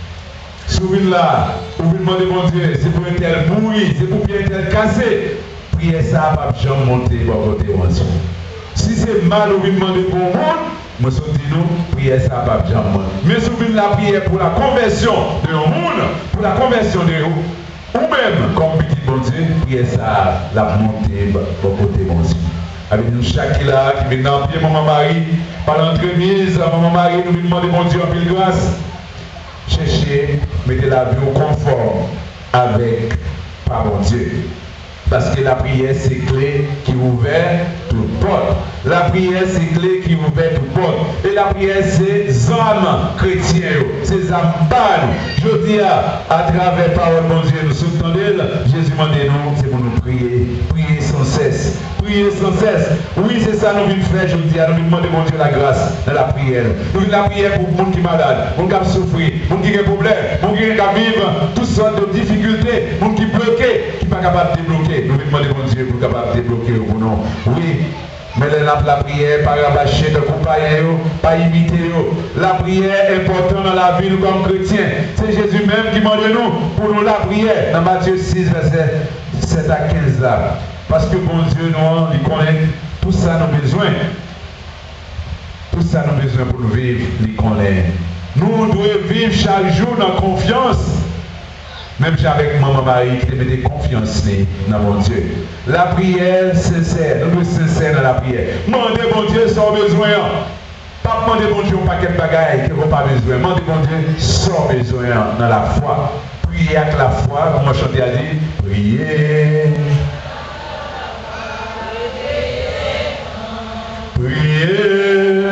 Souvenez là, vous demandez mon Dieu, c'est pour un tel mourir, c'est pour bien un tel casser. Prière ça va jamais monter bon côté mon Dieu. Si c'est mal, vous demandez pour le monde, moi, je dis nous, prière ça va jamais monter. Mais souvenez la prière pour la conversion de un monde, pour la conversion de vous, ou même comme petit bon Dieu, prière ça la montée bon côté mon Dieu. Avec nous chaque là qui vient dans pied Maman Marie, par l'entremise, Maman Marie, nous demandons mon Dieu en pile grâce. Cherchez, mettez la vie au confort avec par mon Dieu. Parce que la prière, c'est clé qui ouvre toute porte. La prière, c'est clé qui ouvre toute porte. Et la prière, c'est âmes chrétiennes, c'est âmes bonnes. Je dis à, à travers parole, mon Dieu, nous soutenons d'elle. Jésus m'a dit nous, c'est pour nous prier. Prier sans cesse. Prier sans cesse. Oui, c'est ça nous venons faire, je vous dis, nous venons demander, mon Dieu, la grâce dans la prière. Nous venons la prière pour le monde qui est malade, pour le monde qui souffre, pour le monde qui a des problèmes, pour le monde qui vit toutes sortes de difficultés, pour le monde qui est bloqué, qui n'est pas capable de débloquer. Nous venons demander, mon Dieu, pour capable de débloquer pour nous. Oui. Mais la prière, pas rabâcher de compagnon, pas imiter. La prière est importante dans la vie comme chrétiens. C'est Jésus même qui demande nous pour nous la prière. Dans Matthieu six, verset sept à quinze là. Parce que bon Dieu, nous, il connaît tout ça nos besoins. Tout ça nos besoins pour nous vivre, il connaît. Nous devons vivre chaque jour dans confiance. Même avec Maman Marie qui te mettait confiance dans mon Dieu. La prière sincère, nous sommes sincères dans la prière. Demandez mon Dieu sans besoin. Pas demander mon Dieu un paquet de bagailles qui n'ont pas besoin. Demandez mon Dieu sans besoin dans la foi. Priez avec la foi, comme chanter a dit, priez. Priez.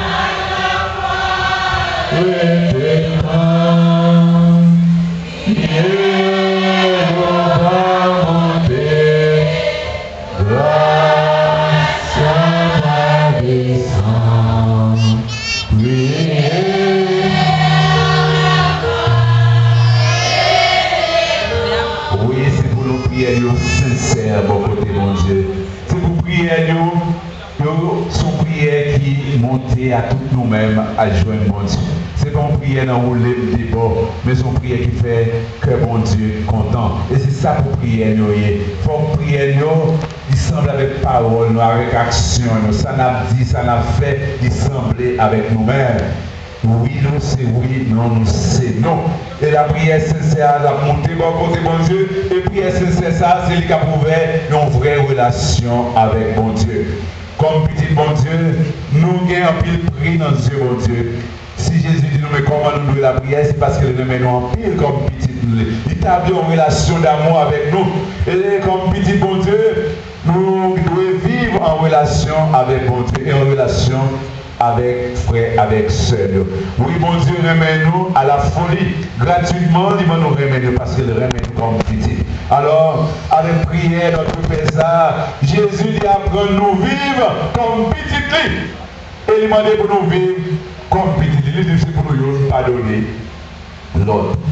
Sincère, bon côté, mon Dieu. C'est pour prier nous, son prière qui monte à toutes nous-mêmes à joindre mon Dieu. C'est pas une prière dans le débat, mais son prière qui fait que mon Dieu content. Et c'est ça pour prier nous. Il faut prier nous, il semble avec parole, nous, avec action, nous. Ça n'a dit, ça n'a fait, il semblait avec nous-mêmes. Oui, nous c'est oui, non, nous c'est non. Et la prière sincère, la montée, bon côté, bon Dieu. Et prière sincère, ça, c'est lui qui a prouvé une vraie relation avec bon Dieu. Comme petit bon Dieu, nous gagnons un pile prix dans Dieu, bon Dieu. Si Jésus dit nous, mais comment nous devons la prière, c'est parce que nous mettons en pile comme petit. Il établit une relation d'amour avec nous. Et comme petit bon Dieu, nous devons vivre en relation avec bon Dieu et en relation avec frère, avec sœur. Oui, bon Dieu, remet-nous à la folie. Gratuitement, il va nous remettre parce qu'il remet comme petit. Alors, avec prière, notre Père, ça, Jésus dit apprendre nous vivre comme petit. Et il m'a dit pour nous vivre comme petit. Il dit c'est pour nous pardonner l'autre. Si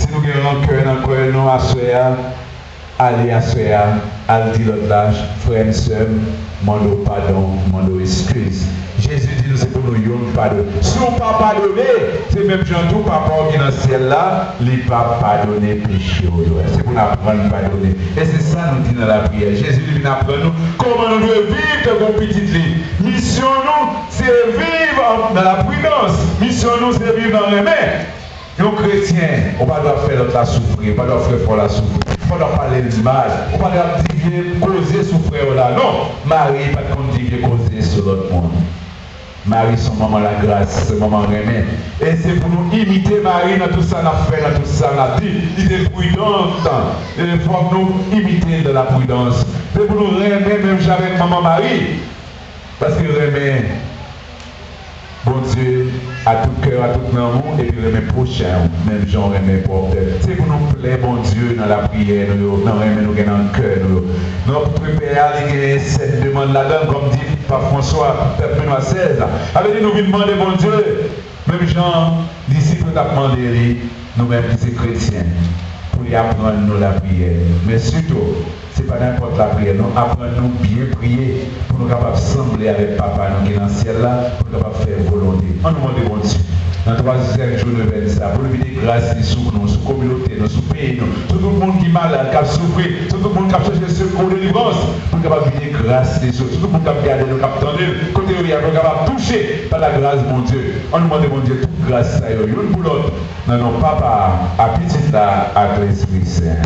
nous avons un cœur dans le cœur, nous assoyons, allez assoyons, allez dire l'autre là, frère et soeur, demandez pardon, demandez excuse. Jésus dit nous c'est pour nous yon pardonner. Si on ne pas pardonner, c'est même Jean tout papa qui est dans le ciel là, il ne pas pardonner péché. C'est pour nous apprendre à pardonner. Et c'est ça nous dit dans la prière. Jésus vient apprendre nous comment nous devons vivre comme petit lit. Mission nous, c'est vivre dans la prudence. Mission nous, c'est vivre dans les mains. Nous chrétiens, on ne doit pas faire l'autre souffrir, on ne doit pas faire fort la souffrir. On ne doit pas parler du mal, on ne doit pas dire causer souffrir là. Non, Marie, pas de compte dire causer sur l'autre monde. Marie, son maman la grâce, son maman remet. Et c'est pour nous imiter Marie dans tout ça, nous fait, dans tout ça, nous dit. Il est prudent. Et il faut nous imiter de la prudence. C'est pour nous remettre, même avec maman Marie. Parce qu'il remet, bon Dieu, à tout cœur, à tout amour, et puis remet prochain, même Jean remet pour peut-être. C'est pour nous plaire, bon Dieu, dans la prière, nous remet nous dans le cœur. Notre Père, il y a cette demande là-dedans, comme dit par François, Père Benoît seize. Avec dit, nous venons demander, bon Dieu, même Jean, disciple t'a demandé, nous-mêmes qui sommes chrétiens, pour y apprendre nous la prière. Mais surtout, ce n'est pas n'importe la prière, nous apprenons bien prier pour nous capables de sembler avec Papa, nous qui est dans le ciel là, pour nous capables de faire volonté. On nous demande bon Dieu. Dans le troisième jour de ça, pour nous donner grâce sur nous, sur la communauté, sur le pays, sur tout le monde qui est malade, qui a souffert, sur tout le monde qui a cherché secours de délivrance, pour nous capables de donner grâce sur tout le monde qui a regardé, nous qui a entendu, côté où il y a capable de toucher par la grâce de mon Dieu. On nous demande mon Dieu toute grâce à eux, une pour l'autre. Non, non, Papa, à petit là, à l'Esprit Saint.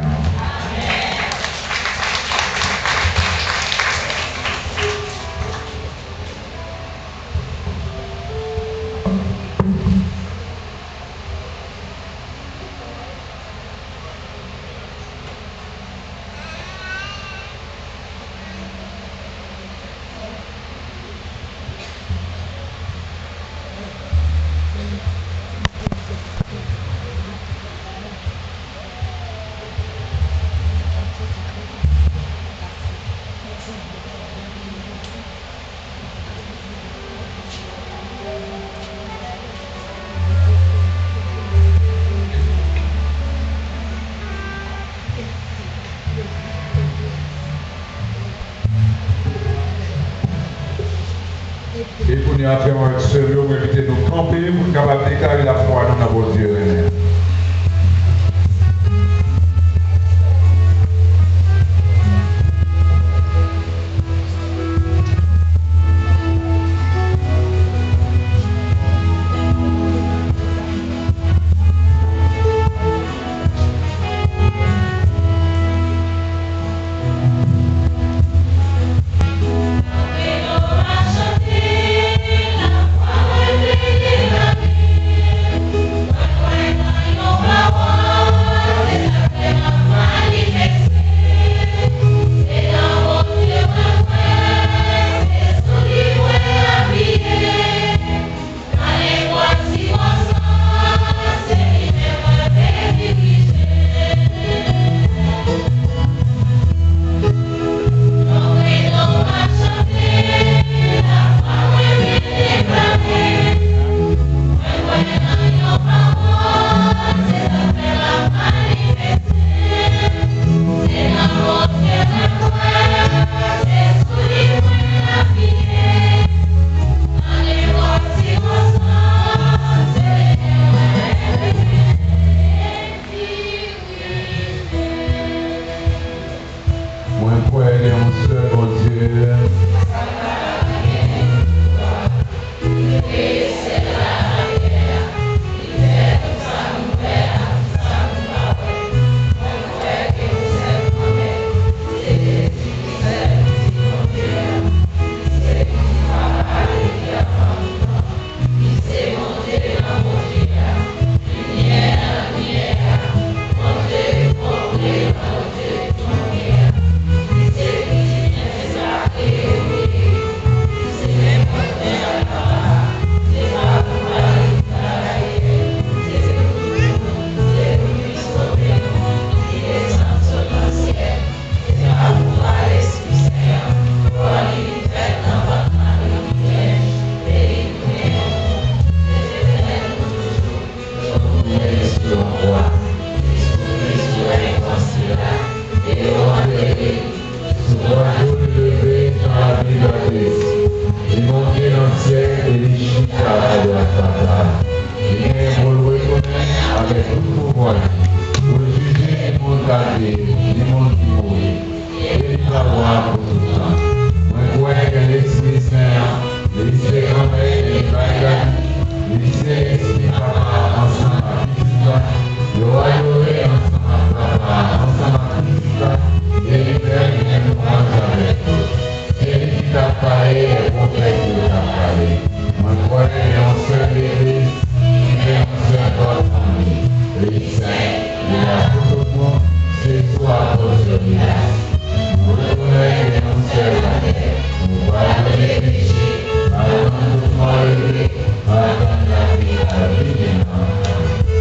Et pour nous après, on va se éviter de nous camper pour nous capables de déclarer la foi dans notre Dieu. When monter dans le ciel et les chiffres à la papa. Et pour le reconnaître avec tout pouvoir, pour le juger du monde gardé, du monde qui mourit, et il va voir pour tout le temps. Moi, je vois que l'Esprit Saint, l'Esprit grand-mère, les bagages, l'Esprit papa, ensemble à Piscina, le roi adoré ensemble à papa, ensemble à Piscina, et les pères qui nous prennent avec eux. Et les qui t'a parlé, les prophètes qui t'a parlé. Moi, je vois qu'un seul église, qui fait un seul corps famille, les saints, les apôtres, c'est toi, votre village. Nous reconnaissons que nous sommes la terre, nous pardonnons les péchés, attendons tout enlevé, attendons la vie, la vie des enfants.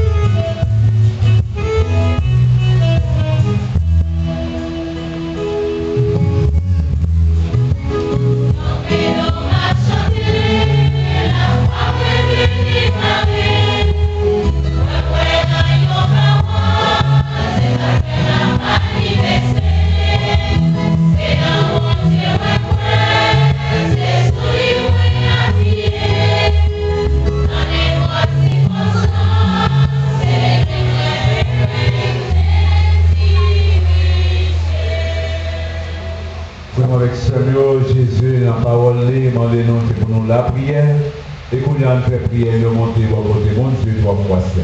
Avec Seigneur Jésus, la parole, demandez-nous pour nous la prière. Et qu'on y a fait prière, de monter, de monter, mon Dieu, trois fois saint.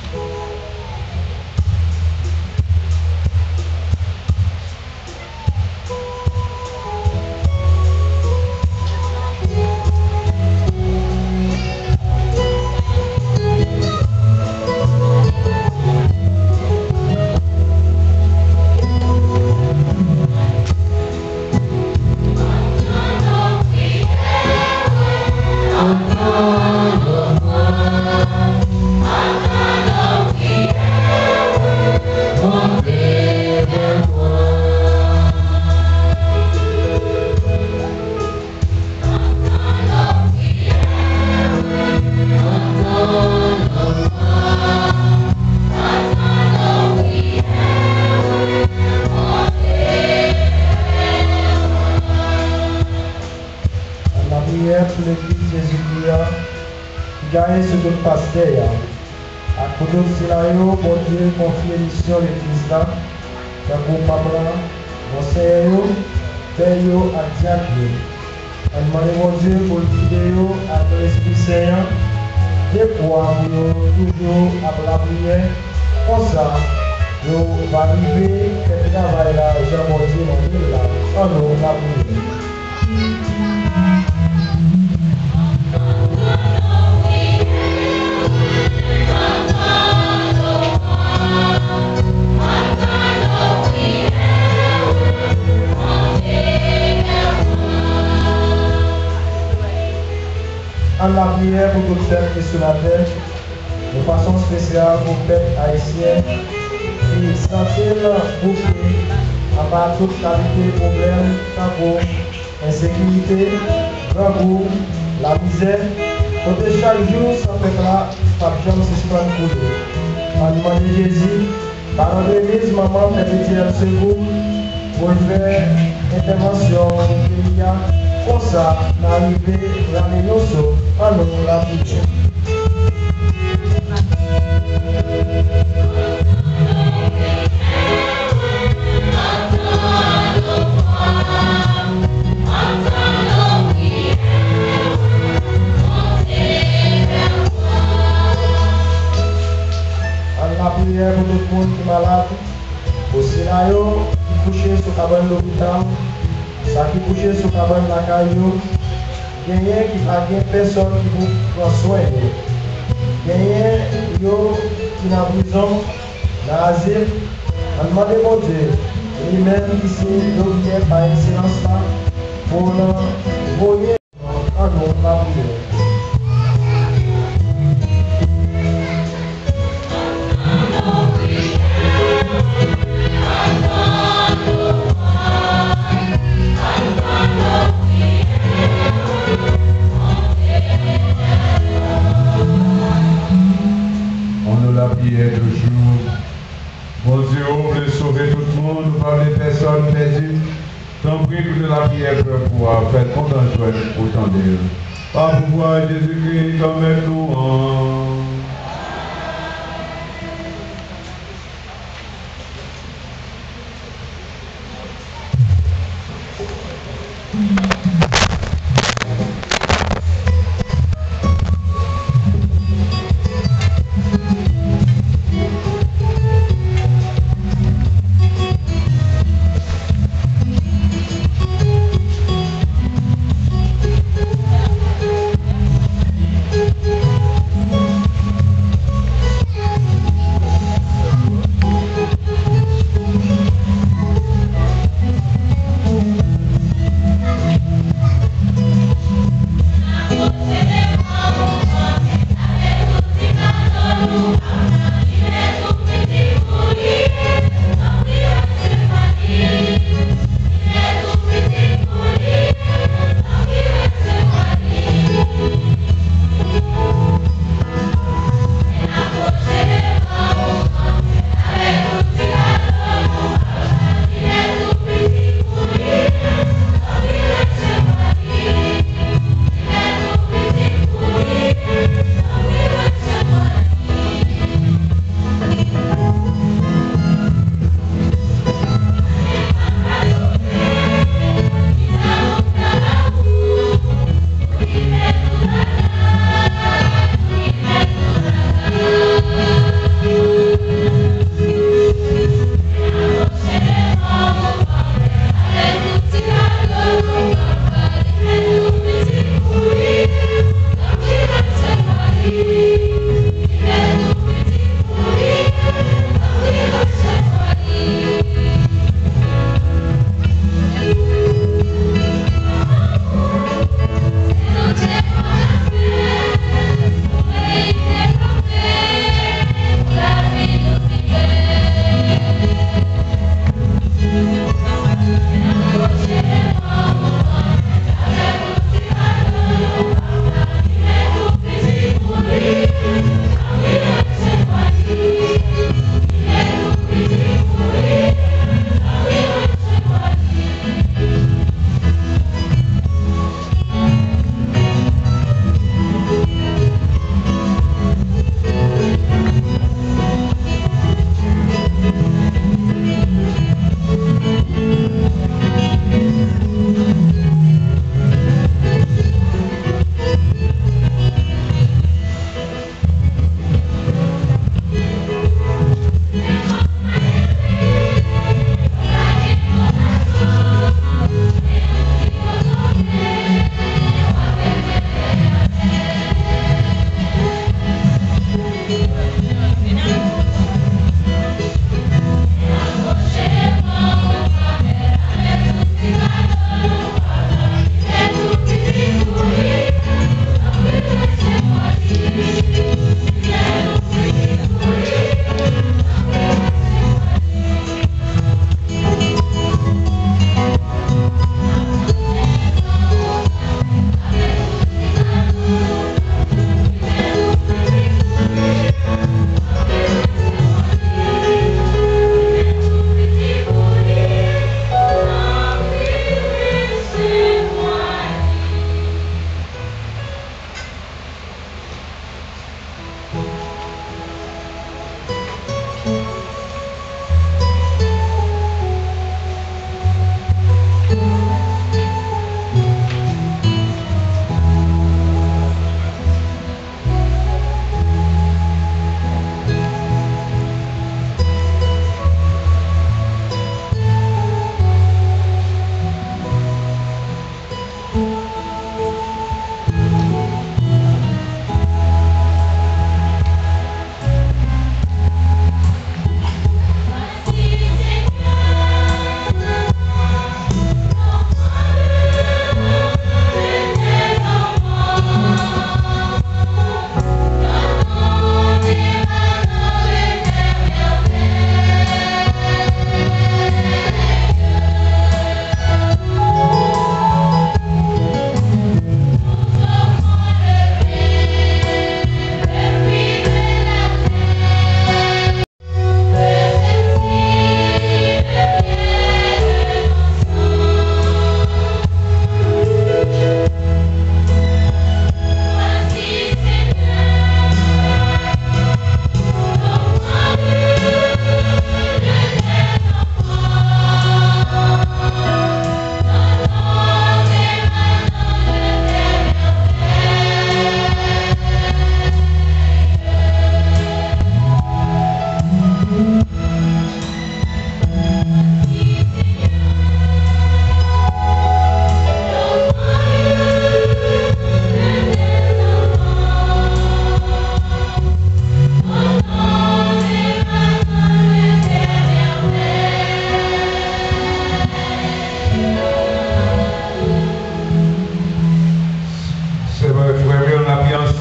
Pasteur, à côté de scénario, bon Dieu, confie l'émission de l'église là, dans mon papa, mon seigneur, père, à diable. On demande mon Dieu pour le vidéo à l'Esprit Saint, des fois, toujours après la prière, comme ça, nous va arriver, et travail là, Jean mon Dieu, mon Dieu là, sans nous, la prière. En la prière pour toutes celles qui sont sur la terre, de façon spéciale pour les peuples haïtiens, qui sentent boucler à part toute qualité de problème, tabou, insécurité, grand goût, la misère, côté chaque jour, ça fait là, par jamais suspendre couler. En demandant Jésus, par l'église, maman, fait petit secours, pour faire intervention du pays. Comme ça, l'arrivée, la ménoso, à nous la bouche. La prière pour tout le monde qui est malade, au scénario, qui couche sur la cabane de l'hôpital. Ça qui couche sur la cabane de la caillou, il y a qui a personne qui vous prend soin. Il y a qui est en prison, dans l'asile, on demande mon Dieu, lui-même qui s'est docteur par excellence pour nous voyer en nous la prière. La prière toujours. Bon Dieu, ouvre et sauver tout le monde, par les personnes perdues. T'en prie que de la la prière pour faire content autant de Par pouvoir Jésus-Christ, comme nous en.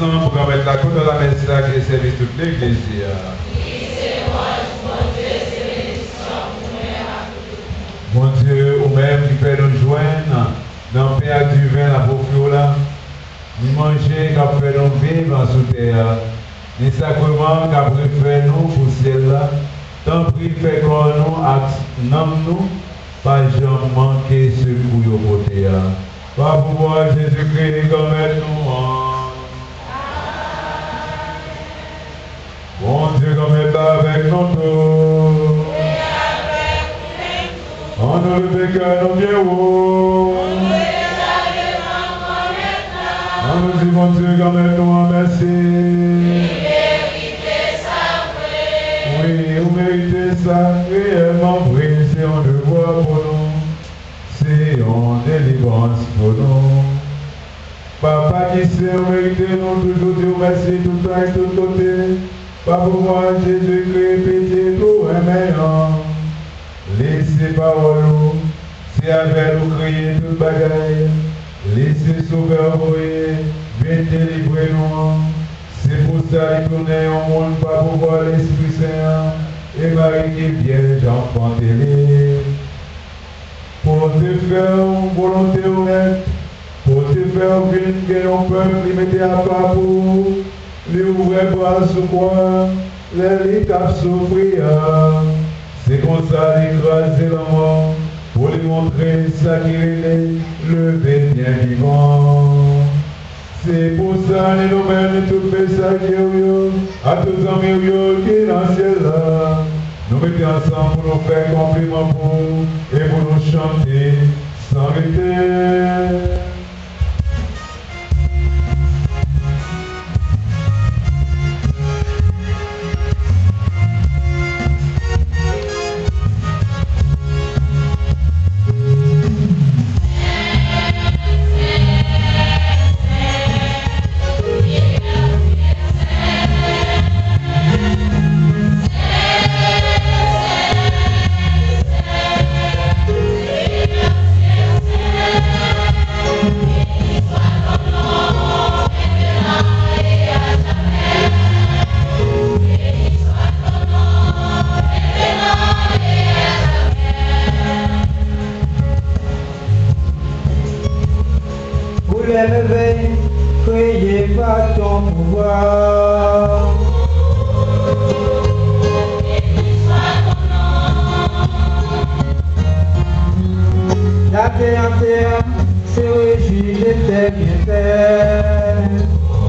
ensemble pour mettre la côte de la messe là qui est servie toute l'église. Mon Dieu, ou même qui peut nous joindre dans le Père du vin, la procure là, ni manger, qui fait nous vivre sous terre, ni sacrement qui a fait nous pour celle-là, tant pis fait qu'on nous, nomme nous, pas jamais manquer ce coup au côté. Par pouvoir Jésus-Christ, comme nous. Bon Dieu, comme est avec nous tous. On nous le péché, nous bien haut. On nous dit, mon Dieu, comme est nous en merci. Oui, vous méritez ça, réellement vrai, c'est un devoir pour nous, c'est une délivrance pour nous. Papa qui sait, vous méritez nous toujours dire merci tout le temps et tout côté. Pas pour moi, Jésus-Christ, pitié tout un meilleur. Laissez parole, c'est avec nous crier toute bagaille. Laissez sauveur voyer, viens délivrer nous. C'est pour ça qu'il tournait au monde, pas pour voir l'Esprit Saint, et Marie qui est vierge enfantée. Pour te faire une volonté honnête, pour te faire venir un peuple, il mettait à part pour les ouvrir bras sous quoi, les tapes souffrir. C'est comme ça d'écraser la mort, pour lui montrer ça qui est le bien vivant. C'est pour ça que nous mènent tout messager à tous les amis qui sont dans le ciel là. Nous mettons ensemble pour nous faire compliment pour et pour nous chanter sans arrêter. Criez par ton pouvoir. La terre en terre se réjouit de tes bienfaits.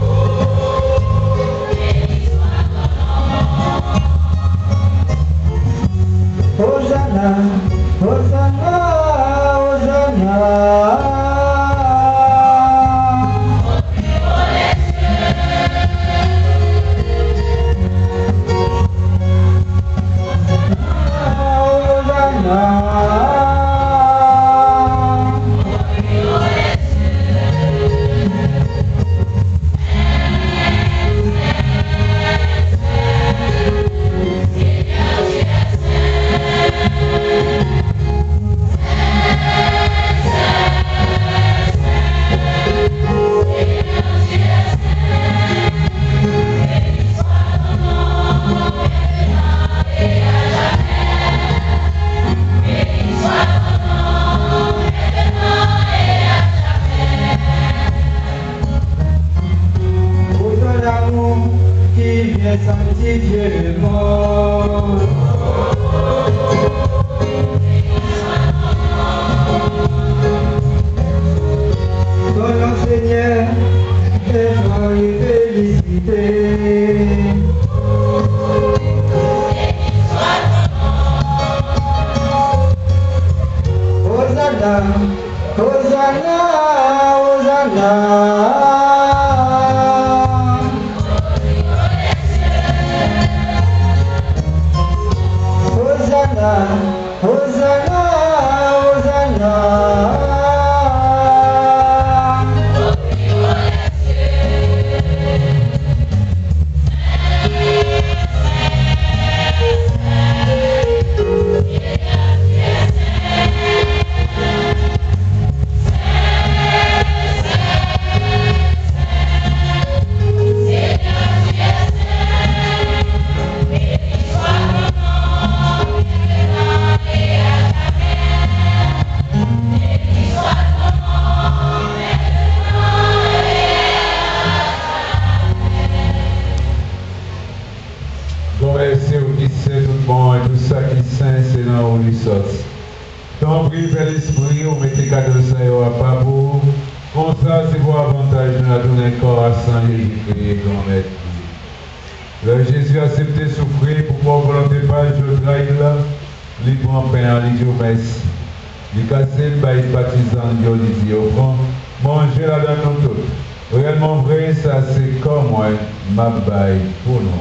Hosanna, Hosanna, Hosanna. Sanctifier le monde. Ton nom Seigneur est joie et félicité. Hosanna, Hosanna, Hosanna. Hosanna, Hosanna. sorti. Ton prix vers l'esprit, ou mettez cadeau ça et pas pour. Comme ça, c'est pour avantage de la donner corps à Saint Jésus-Christ, grand maître. Le Jésus a accepté souffrir pour pouvoir volonté pas je trahis là. Il prend pain, il dit merci. Il casse le bail baptisant, il dit au prend, mangez là dans nous tous. Réellement vrai, ça c'est comme moi, ma baille pour nous.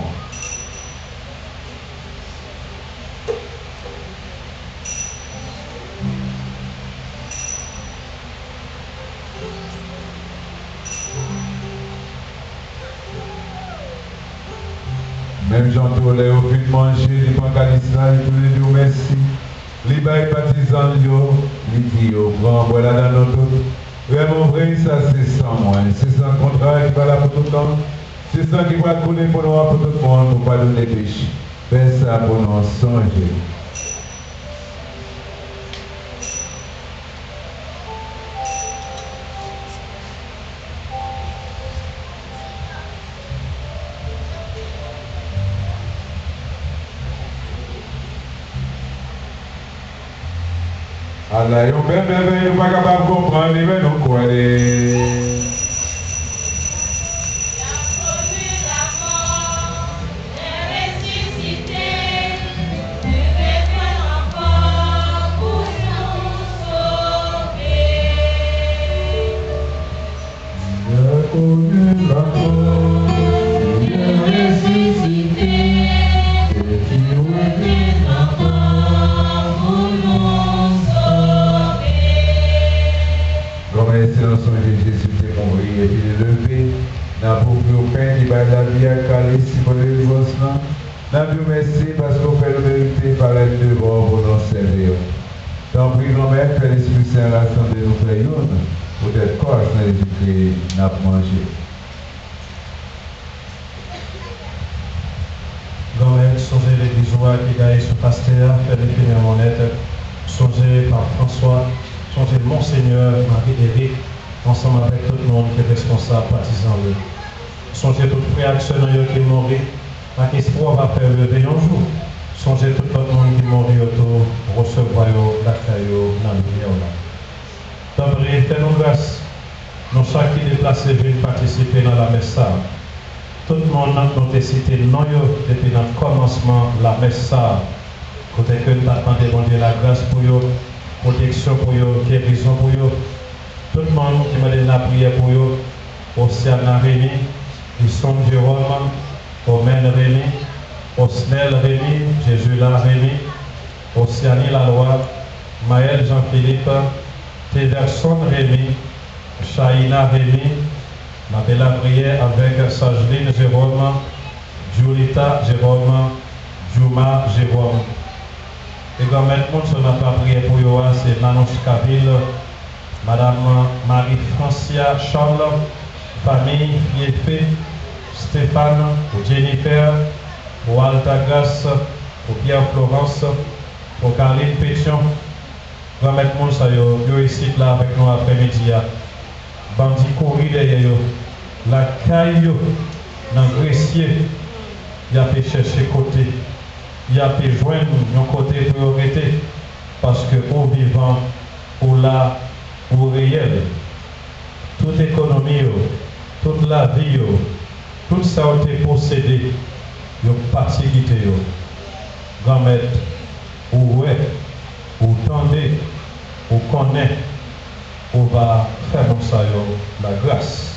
Même Jean Tourlet au but de manger, il prend Calista, il tous les jours merci. Il baille baptisant, il dit au grand, voilà dans notre tout. Vraiment vrai, ça c'est sans moi. C'est sans contrat qui va là pour tout le temps. C'est ça qui va couler pour nous, pour tout le monde, pour pas donner péché. Fais ça pour nous songer. Alors, ils ont bien merveilleux, ils ne sont pas capables de comprendre, mais nous croyons. La vie à Calais, si vous voulez le divorce, nous vous merci parce qu'on fait le vérité par l'aide de vous pour nous servir. Donc, oui, grand-mère, que l'Esprit Saint rassemble nous faire une, pour être corps, sans Jésus-Christ, n'a pas mangé. Grand-mère, songez l'église qui gagne ce pasteur, faire les finir honnête, songez par François, songez Monseigneur Marie-Éric, ensemble avec tout le monde qui est responsable, partisan le. Songez tout frère qui est mort, avec espoir va faire lever un jour. Songez tout le monde qui est mort autour, recevoir l'accueil dans le lumière. D'abord, faites-nous grâce. Nous chaque qui déplacé vient participer dans la messe. Tout le monde a noté cité non depuis notre commencement la messe. Côté que nous avons demandé la grâce pour eux, protection pour eux, guérison pour eux. Tout le monde qui m'a donné la prière pour eux, Oceana Rémi. Isson Jérôme, Omen Rémi, Osnel Rémi, Jésus-La Rémi, Océanie Laloy, Maël Jean-Philippe, Téverson Rémi, Chaïna Rémi, ma belle prière avec Sageline Jérôme, Julita Jérôme, Juma Jérôme. Et quand maintenant, on n'a pas prié pour vous, c'est Nanon Caville, Madame Marie-Francia Charles, famille Fiefé, Stéphane, pour Jennifer, pour Altagas, pour Pierre Florence, pour Caroline Pétion. On va mettre mon sayo, yo ici là avec nous après-midi. Bandi courir derrière yo. La caille dans le grecier, il a fait chercher côté. Il a fait joindre un côté priorité parce que au vivant, au là, au réel, toute économie, toute la vie, tout ça a été possédé, il y a parti quitté. Grand-mère, ou ouais, ou tendez, ou connaît, on va faire comme ça la grâce.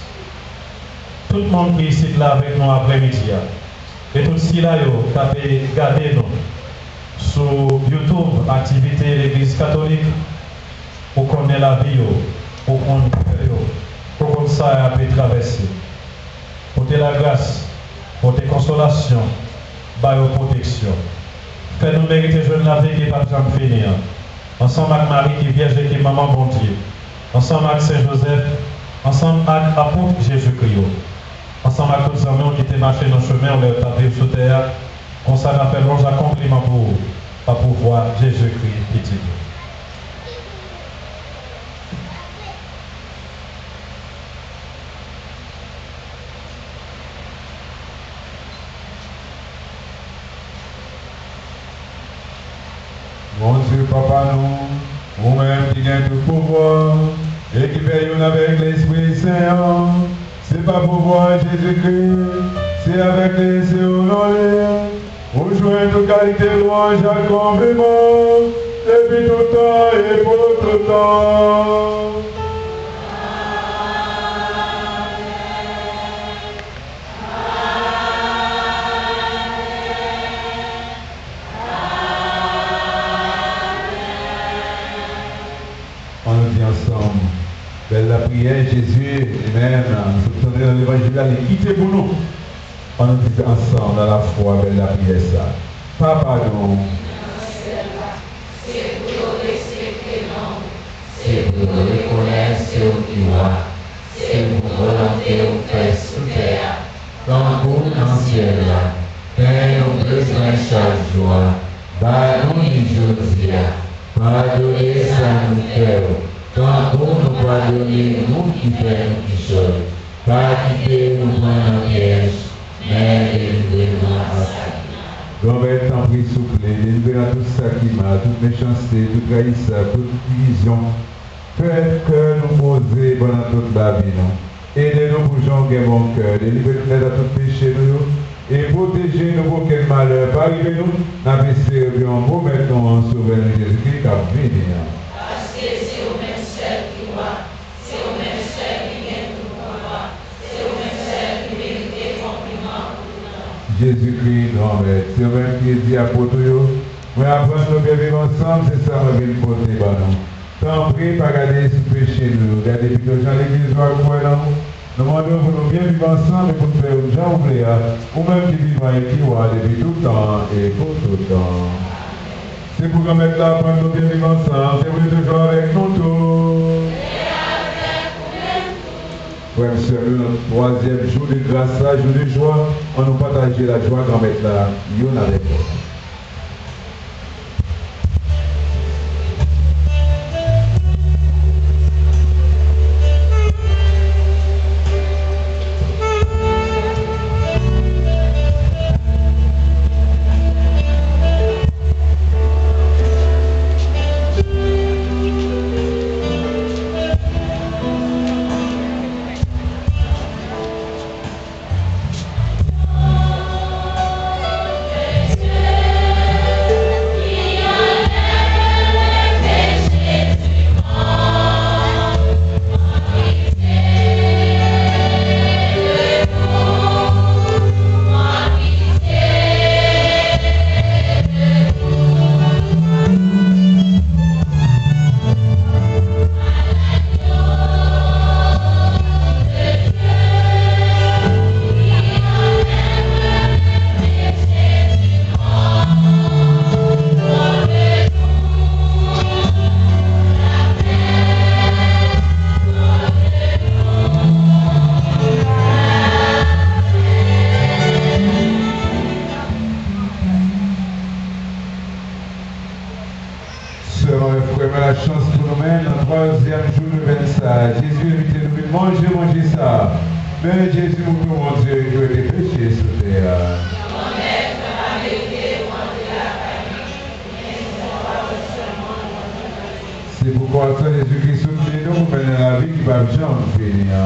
Tout le monde qui est ici là avec nous après-midi. Et tout ce qui là, tapez, regardez nous sur YouTube, activité l'église catholique, pour connaître la vie, pour connaître pour qu'on ça peut traverser. Pour la grâce, pour la consolation, pour la protection. Fais-nous mériter de la vie qui n'est pas de finir. Ensemble avec Marie qui est vierge et qui est maman bon Dieu. Ensemble avec Saint-Joseph, ensemble avec l'apôtre Jésus-Christ. Ensemble avec tous les amis qui étaient marchés dans le chemin, on les a vivre sur terre. On s'en rappelle, on a compliment pour vous, pas pour voir Jésus-Christ petit. Mon Dieu, Papa, nous, vous-même qui gagne tout pouvoir, et qui veille avec l'Esprit Saint, c'est pas pour voir Jésus-Christ, c'est avec les honorés. Vous jouez toute qualité, louange, accomplissement, depuis tout temps et pour tout temps. On nous dit ensemble, belle la prière, Jésus, Amen. Nous sommes dans l'évangile, il quittez pour nous. On nous dit ensemble dans la foi, belle la prière, ça. Papa, non. C'est pour respecter non. C'est pour reconnaître ce qui va. C'est pour volonté au faire sous terre. Dans le ciel, Père, nos besoins chaque jour. Bah, nous, aujourd'hui, pardonnez ça nous faire. Quand nous nous pardonnez, nous qui faisons qui chose. Pas quitter nous prendre en piège, mais délivrez-nous à ça. Grand-mère, t'en prie, souple, délivrez à tout ça qui m'a, toute méchanceté, toute trahison, toute division. Faites que nous poser pendant toute la vie, non. Aidez-nous pour jonguer mon cœur, délivrez-nous à tout péché, nous. Et protégez-nous pour quel malheur pas arriver nous, n'avez servi en beau maintenant en sauveur Jésus-Christ qui a vécu. Parce que c'est au même seul qui voit, c'est au même seul qui vient tout pouvoir, c'est au même seul qui mérite des compliments pour tout le temps. Jésus-Christ, non, mais c'est au même qui dit à Potoyo, moi apprendre nous bien vivre ensemble, c'est ça ma vie de porter par nous. Tant prie, pas garder ce péché nous, regardez plutôt dans l'église, voir quoi là. Nous demandons pour nous bien vivre ensemble et pour nous faire une jambe ou même qui vivent et qui voient depuis tout le temps et pour tout le temps. C'est pour qu'on mette là pour nous bien vivre ensemble, c'est pour toujours avec nous tous. Frères et sœurs, notre troisième jour de grâce, jour de joie, on nous partage la joie qu'on mette là, y'en avec nous. Mais Jésus, nous mon Dieu, qui a été péché sur terre. C'est pourquoi Jésus-Christ soutient nous pour mener la vie qui va jamais finir.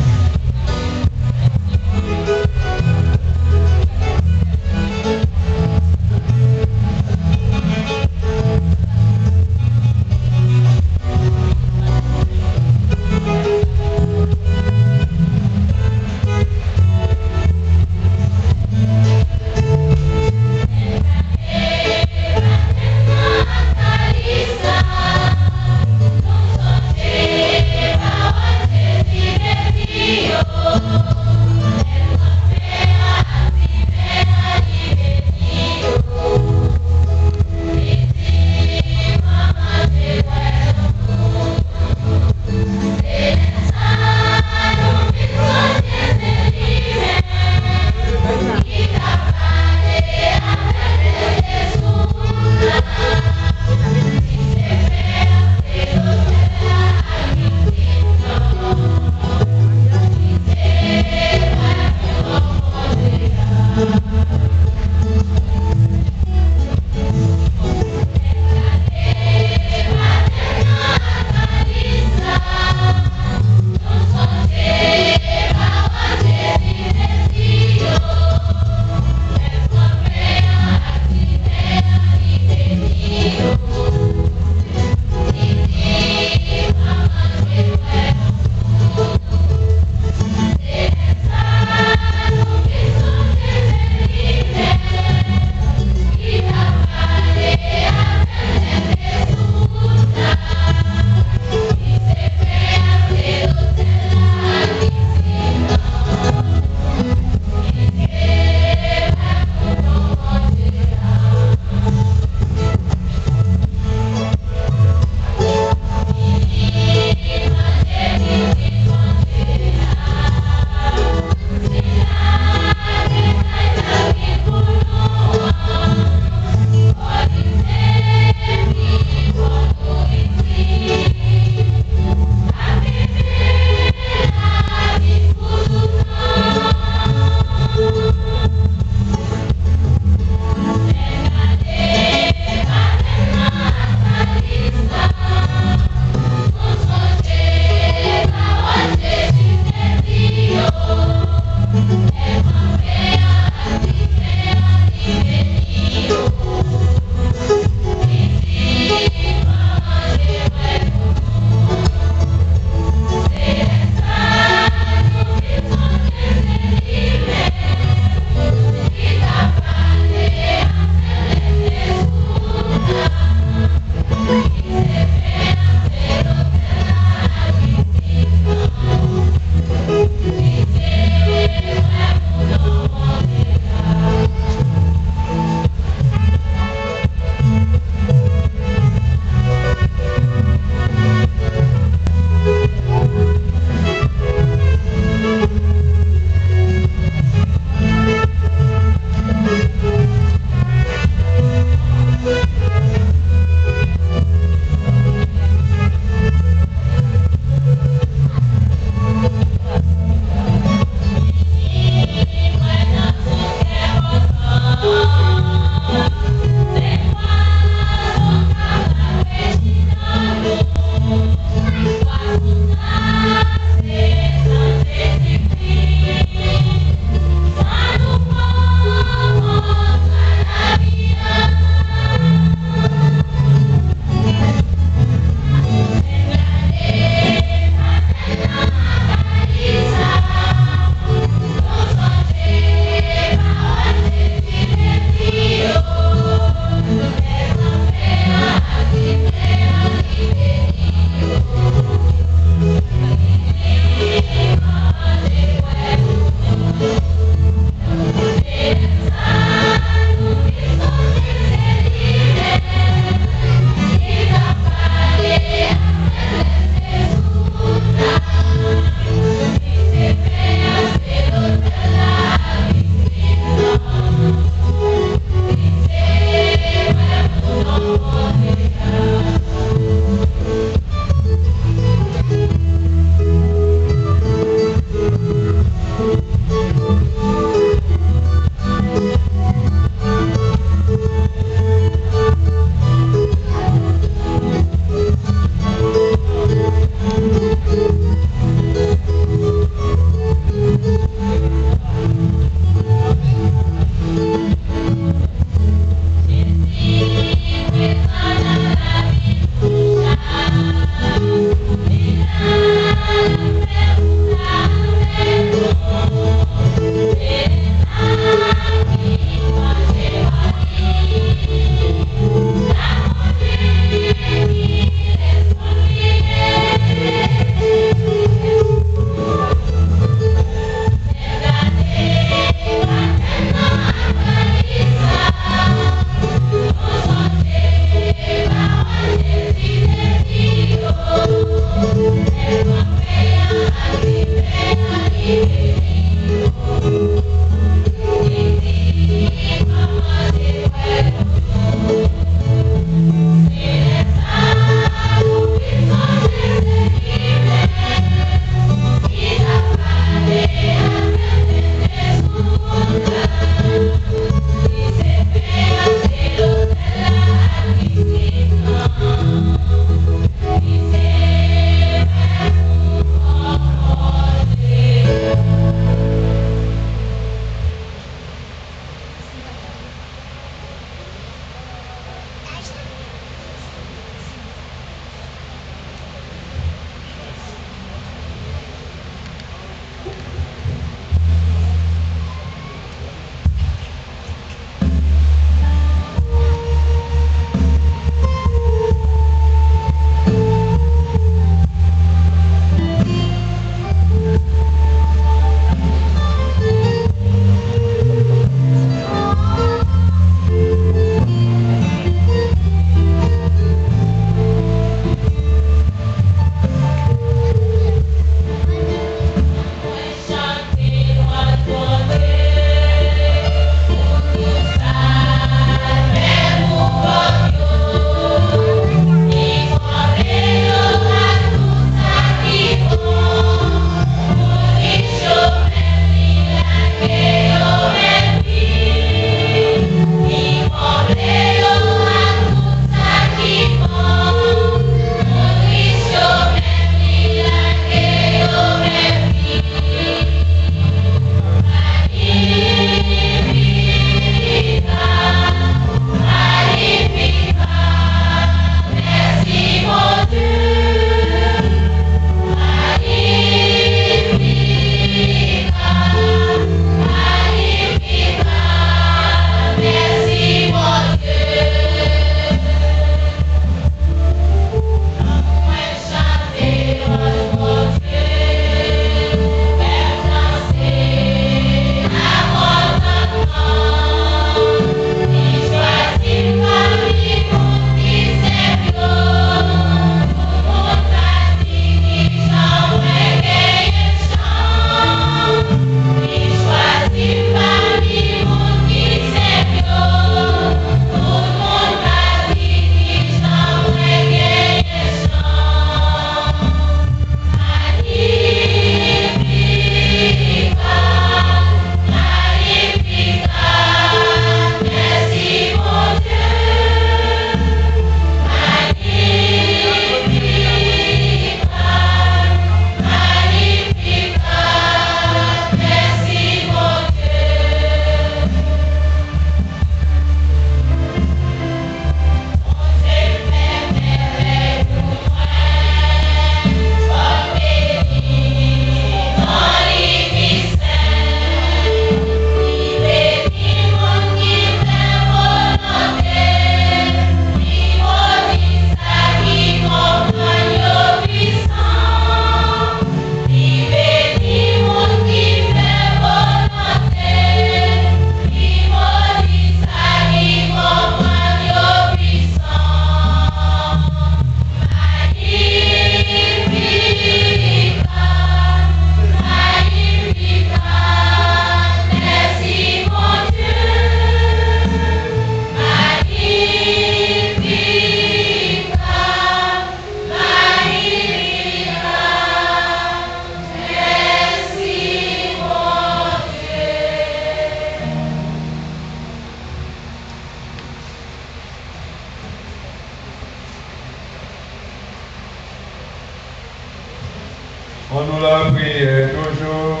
On nous l'a prié toujours.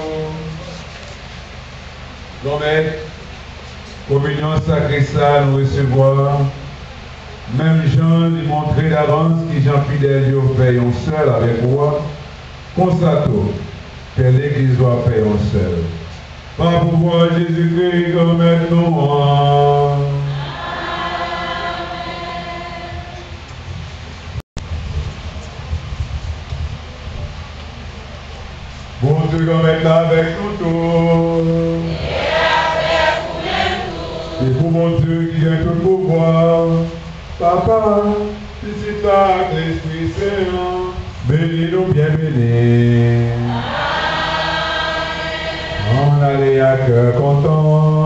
Donc, communion sacrée, ça, nous recevoir. Même Jean lui montrait d'avance qui Jean fidèle lui paye seul avec moi. Constato que l'Église doit payer seul. Par pouvoir Jésus-Christ, comme nous. Bon Dieu, comme là avec nous tous. Et pour mon Dieu qui vient tout pouvoir, Papa, Fils et l'Esprit Saint, bénis-nous bien bénis. s'en aller à cœur content.